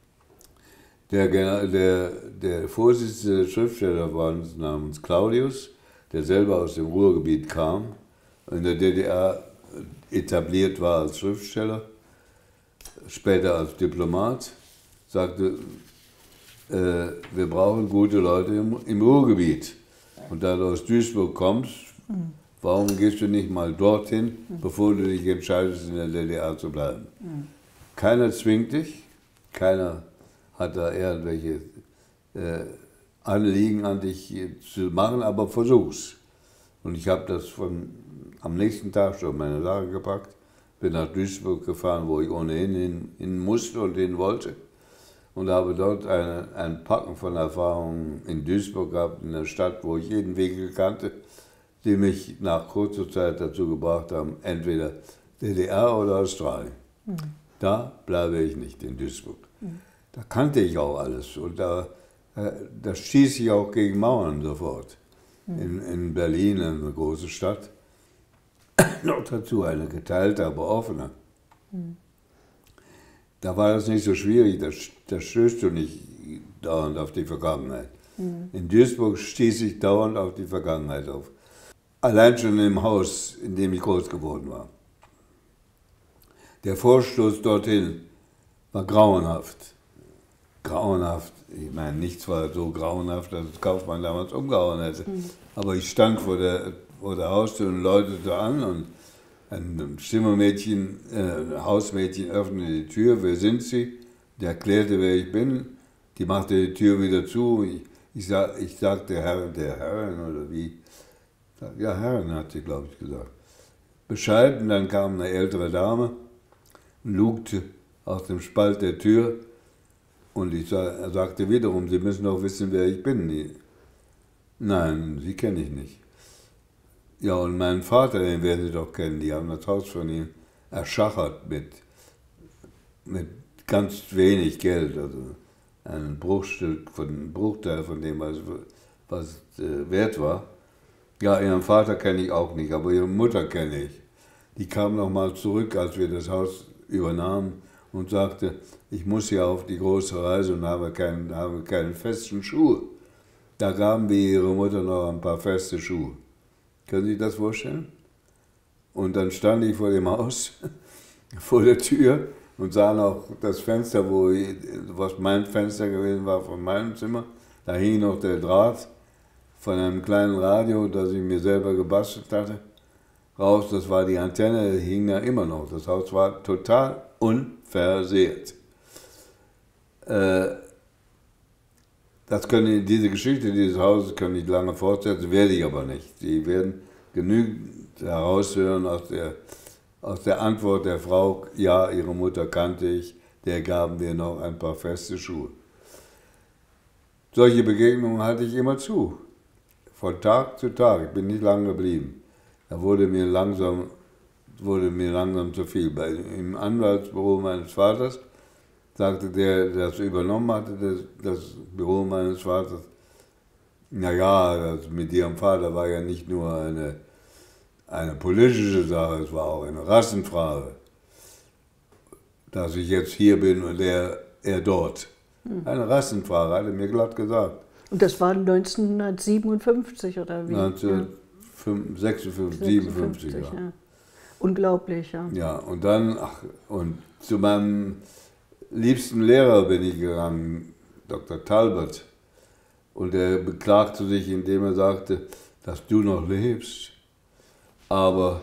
Der, der, der Vorsitzende des Schriftstellerverbandes namens Claudius, der selber aus dem Ruhrgebiet kam, in der D D R etabliert war als Schriftsteller, später als Diplomat, sagte, äh, wir brauchen gute Leute im, im Ruhrgebiet. Und da du aus Duisburg kommst, mhm. warum gehst du nicht mal dorthin, mhm. bevor du dich entscheidest, in der D D R zu bleiben? Mhm. Keiner zwingt dich, keiner hat da irgendwelche äh, Anliegen an dich zu machen, aber versuch's. Und ich habe das von, am nächsten Tag schon meine Sache gepackt, bin nach Duisburg gefahren, wo ich ohnehin hin, hin musste und hin wollte. Und habe dort eine, ein Packen von Erfahrungen in Duisburg gehabt, in der Stadt, wo ich jeden Weg kannte, die mich nach kurzer Zeit dazu gebracht haben, entweder D D R oder Australien. Mhm. Da bleibe ich nicht, in Duisburg. Mhm. da kannte ich auch alles. Und da, da stieß ich auch gegen Mauern sofort. In, in Berlin, eine große Stadt. Noch dazu eine geteilte, aber offene. Mhm. Da war das nicht so schwierig, da, da stößt du nicht dauernd auf die Vergangenheit. Mhm. In Duisburg stieß ich dauernd auf die Vergangenheit auf. Allein schon im Haus, in dem ich groß geworden war. Der Vorstoß dorthin war grauenhaft. Grauenhaft. Ich meine, nichts war so grauenhaft, dass das Kaufmann damals umgehauen hätte. Mhm. Aber ich stand vor der, vor der Haustür und läutete an und ein Zimmermädchen, äh, Hausmädchen öffnete die Tür. Wer sind Sie? Der erklärte, wer ich bin. Die machte die Tür wieder zu. Ich, ich, sag, ich sagte, Herr, der Herrin oder wie? Ja, Herrin, hat sie, glaube ich, gesagt. Bescheid, und dann kam eine ältere Dame und lugte aus dem Spalt der Tür. Und ich sag, er sagte wiederum, Sie müssen doch wissen, wer ich bin. Die, Nein, Sie kenne ich nicht. Ja, und meinen Vater, den werden Sie doch kennen, die haben das Haus von ihm erschachert mit, mit ganz wenig Geld, also ein Bruchstück, von, ein Bruchteil von dem, was, was äh, wert war. Ja, Ihren Vater kenne ich auch nicht, aber Ihre Mutter kenne ich. Die kam noch mal zurück, als wir das Haus übernahmen und sagte, ich muss ja auf die große Reise und habe keinen, habe keinen festen Schuh. Da gaben wir Ihre Mutter noch ein paar feste Schuhe. Können Sie sich das vorstellen? Und dann stand ich vor dem Haus, vor der Tür und sah noch das Fenster, wo ich, was mein Fenster gewesen war von meinem Zimmer. Da hing noch der Draht von einem kleinen Radio, das ich mir selber gebastelt hatte, raus. Das war die Antenne, die hing da immer noch. Das Haus war total unversehrt. Äh, Das können, diese Geschichte dieses Hauses kann ich lange fortsetzen, werde ich aber nicht. Sie werden genügend heraushören aus der, aus der Antwort der Frau, ja, ihre Mutter kannte ich, der gaben wir noch ein paar feste Schuhe. Solche Begegnungen hatte ich immer zu, von Tag zu Tag, ich bin nicht lange geblieben. Da wurde mir langsam, wurde mir langsam zu viel. Bei, im Anwaltsbüro meines Vaters sagte der, der das übernommen hatte, das, das Büro meines Vaters, naja, das mit ihrem Vater war ja nicht nur eine, eine politische Sache, es war auch eine Rassenfrage, dass ich jetzt hier bin und er, er dort. Hm. Eine Rassenfrage, hat er mir glatt gesagt. Und das war neunzehnhundertsiebenundfünfzig oder wie? neunzehnhundertsechsundfünfzig, siebenundfünfzig, ja. ja. Unglaublich, ja. Ja, und dann, ach, und zu meinem liebsten Lehrer bin ich gegangen, Doktor Talbot, und er beklagte sich, indem er sagte, dass du noch lebst, aber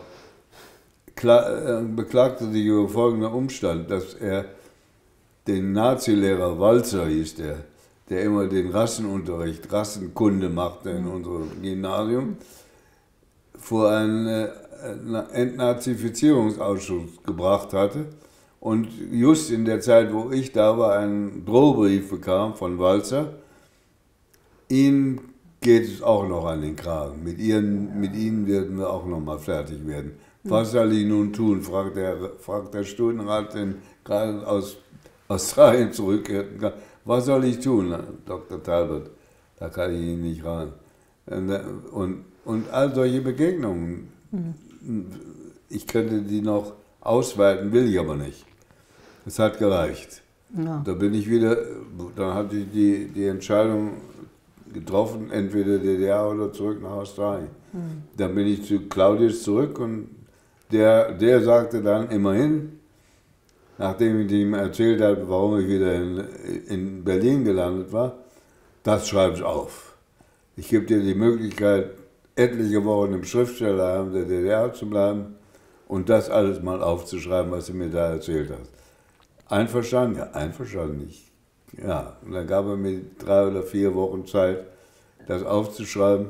er beklagte sich über folgenden Umstand, dass er den Nazi-Lehrer Walzer hieß der, der immer den Rassenunterricht, Rassenkunde machte in unserem Gymnasium, vor einen Entnazifizierungsausschuss gebracht hatte. Und just in der Zeit, wo ich da war, einen Drohbrief bekam von Walzer, Ihnen geht es auch noch an den Kragen. Mit, ihren, mit Ihnen werden wir auch noch mal fertig werden. Was soll ich nun tun, fragt der, fragt der Studienrat, den gerade aus Australien zurückkehrten. Was soll ich tun, Doktor Talbot? Da kann ich Ihnen nicht ran. Und, und all solche Begegnungen, ich könnte die noch ausweiten, will ich aber nicht. Es hat gereicht. Ja. Da bin ich wieder, dann hatte ich die, die Entscheidung getroffen, entweder D D R oder zurück nach Australien. Mhm. Dann bin ich zu Claudius zurück und der, der sagte dann immerhin, nachdem ich ihm erzählt habe, warum ich wieder in, in Berlin gelandet war, das schreib's auf. Ich gebe dir die Möglichkeit, etliche Wochen im Schriftstellerheim der D D R zu bleiben und das alles mal aufzuschreiben, was du mir da erzählt hast. Einverstanden? Ja, einverstanden. Ich, ja, und dann gab er mir drei oder vier Wochen Zeit, das aufzuschreiben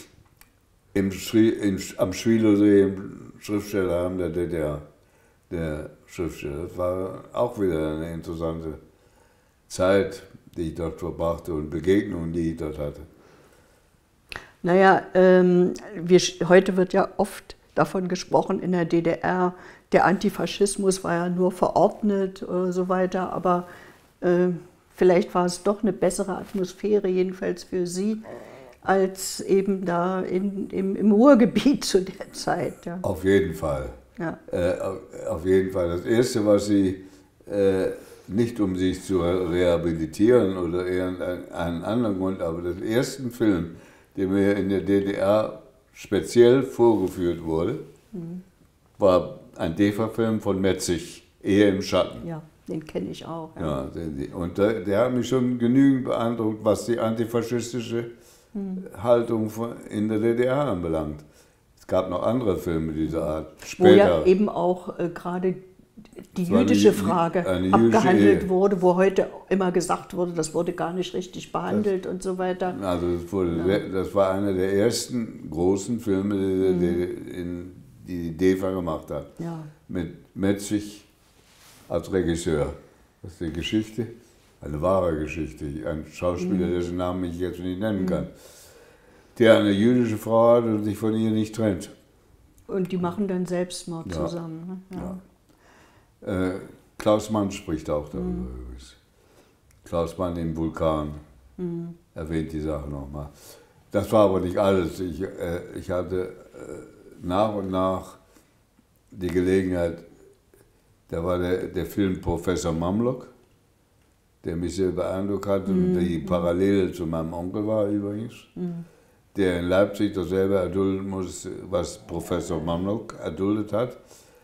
im, im, am Schwielersee im Schriftstellerheim der D D R. Der Schriftsteller. Das war auch wieder eine interessante Zeit, die ich dort verbrachte und Begegnungen, die ich dort hatte. Naja, ähm, wir, heute wird ja oft davon gesprochen in der D D R, der Antifaschismus war ja nur verordnet und so weiter, aber äh, vielleicht war es doch eine bessere Atmosphäre, jedenfalls für Sie, als eben da in, im, im Ruhrgebiet zu der Zeit. Ja. Auf jeden Fall. Ja. Äh, auf, auf jeden Fall. Das Erste, was Sie, äh, nicht um sich zu rehabilitieren oder irgendeinen anderen Grund, aber den ersten Film, der mir in der D D R speziell vorgeführt wurde, mhm. war ein D E F A-Film von Metzig, Ehe im Schatten. Ja, den kenne ich auch. Ja. Ja, und der, der hat mich schon genügend beeindruckt, was die antifaschistische mhm. Haltung von, in der D D R anbelangt. Es gab noch andere Filme dieser Art. Später. Wo ja eben auch äh, gerade die jüdische eine, Frage eine abgehandelt jüdische wurde, wo heute immer gesagt wurde, das wurde gar nicht richtig behandelt das, und so weiter. Also das, wurde, ja. das war einer der ersten großen Filme, die die, in, die D E F A gemacht hat. Ja. Mit Metzig als Regisseur. Das ist die Geschichte, eine wahre Geschichte. Ein Schauspieler, mhm. dessen Namen ich jetzt nicht nennen kann, der eine jüdische Frau hat und sich von ihr nicht trennt. Und die machen dann Selbstmord ja. zusammen. Ne? Ja. Ja. Äh, Klaus Mann spricht auch darüber mhm. übrigens. Klaus Mann im Vulkan mhm. erwähnt die Sache nochmal. Das war aber nicht alles. Ich, äh, ich hatte äh, nach und nach die Gelegenheit, da war der, der Film Professor Mamlock, der mich sehr beeindruckt hat und mhm. die Parallele zu meinem Onkel war übrigens, mhm. der in Leipzig dasselbe erdulden muss, was Professor Mamlock erduldet hat.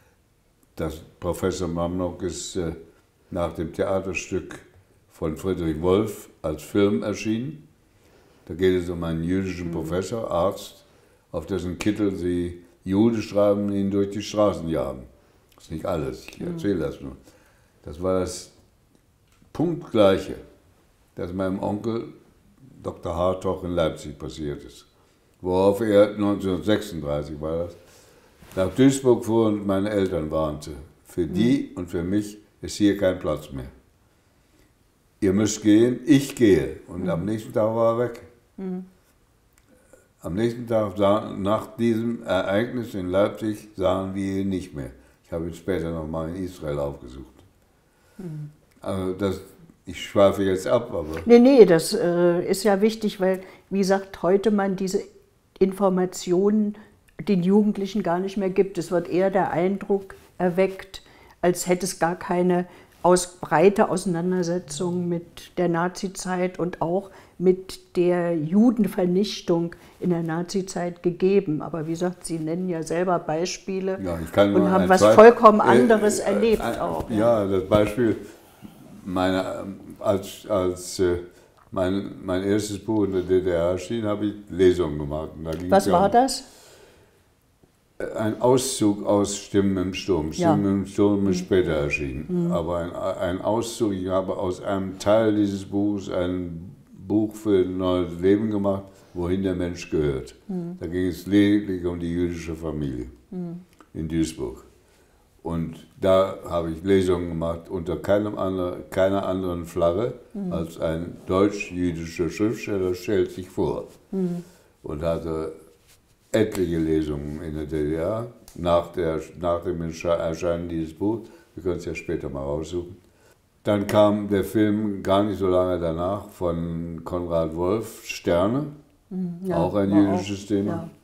Das Professor Mamlock ist äh, nach dem Theaterstück von Friedrich Wolf als Film erschienen. Da geht es um einen jüdischen mhm. Professor, Arzt, auf dessen Kittel sie Jude schreiben und ihn durch die Straßen jagen. Das ist nicht alles, ich erzähle das nur. Das war das Punktgleiche, das meinem Onkel Doktor Hartog in Leipzig passiert ist. Worauf er neunzehnhundertsechsunddreißig war das, nach Duisburg fuhr und meine Eltern warnte, für die und für mich ist hier kein Platz mehr. Ihr müsst gehen, ich gehe. Und mhm. am nächsten Tag war er weg. Mhm. Am nächsten Tag, nach diesem Ereignis in Leipzig, sahen wir ihn nicht mehr. Ich habe ihn später nochmal in Israel aufgesucht. Mhm. Also das, ich schweife jetzt ab, aber... Nee, nee, das äh, ist ja wichtig, weil, wie gesagt, heute man diese Informationen den Jugendlichen gar nicht mehr gibt. Es wird eher der Eindruck erweckt, als hätte es gar keine aus, breite Auseinandersetzung mit der Nazizeit und auch mit der Judenvernichtung in der Nazizeit gegeben. Aber wie gesagt, Sie nennen ja selber Beispiele ja, ich kann und haben was Zweifel, vollkommen anderes äh, äh, erlebt äh, auch. Ja, ja, das Beispiel, meine, als, als äh, mein, mein erstes Buch in der D D R erschien, habe ich Lesungen gemacht. Und da was war um, das? Ein Auszug aus Stimmen im Sturm. Stimmen ja. im Sturm ist später erschienen. Mhm. Aber ein, ein Auszug, ich habe aus einem Teil dieses Buches ein Buch für ein neues Leben gemacht, wohin der Mensch gehört. Mhm. Da ging es lediglich um die jüdische Familie mhm. in Duisburg. Und da habe ich Lesungen gemacht unter keinem anderen, keiner anderen Flagge mhm. als ein deutsch-jüdischer Schriftsteller stellt sich vor. Mhm. Und hatte etliche Lesungen in der D D R, nach, der, nach dem Erscheinen dieses Buchs. Wir können es ja später mal raussuchen. Dann kam der Film gar nicht so lange danach von Konrad Wolf, Sterne, ja, auch ein jüdisches auch, Thema. Ja.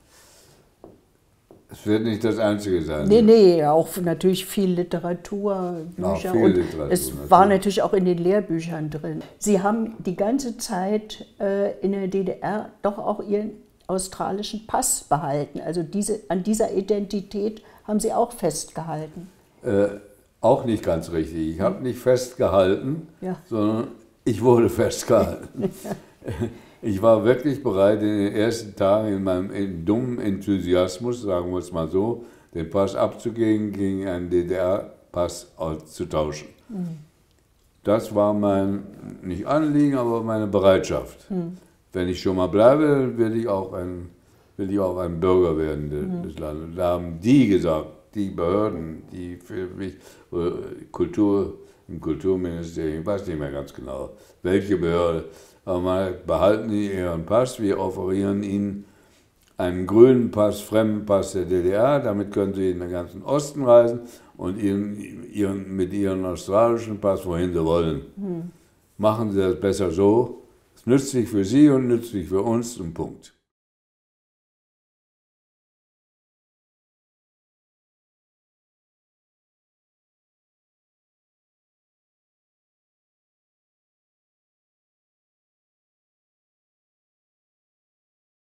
Es wird nicht das einzige sein. Nee, nee, auch natürlich viel Literatur, Bücher. Viel und Literatur, es natürlich. War natürlich auch in den Lehrbüchern drin. Sie haben die ganze Zeit äh, in der D D R doch auch Ihren australischen Pass behalten. Also diese, an dieser Identität haben Sie auch festgehalten. Äh, auch nicht ganz richtig. Ich habe nicht festgehalten, ja. sondern ich wurde festgehalten. Ich war wirklich bereit, in den ersten Tagen in meinem in dummen Enthusiasmus, sagen wir es mal so, den Pass abzugeben, gegen einen D D R-Pass zu tauschen. Mhm. Das war mein, nicht Anliegen, aber meine Bereitschaft. Mhm. Wenn ich schon mal bleibe, will ich auch ein, will ich auch ein Bürger werden des, mhm. des Landes. Da haben die gesagt, die Behörden, die für mich, Kultur, im Kulturministerium, ich weiß nicht mehr ganz genau, welche Behörde, aber mal behalten Sie Ihren Pass, wir offerieren Ihnen einen grünen Pass, Fremdenpass der D D R, damit können Sie in den ganzen Osten reisen und ihren, ihren, mit Ihrem australischen Pass, wohin Sie wollen. Mhm. machen Sie das besser so. Es ist nützlich für Sie und nützlich für uns und Punkt.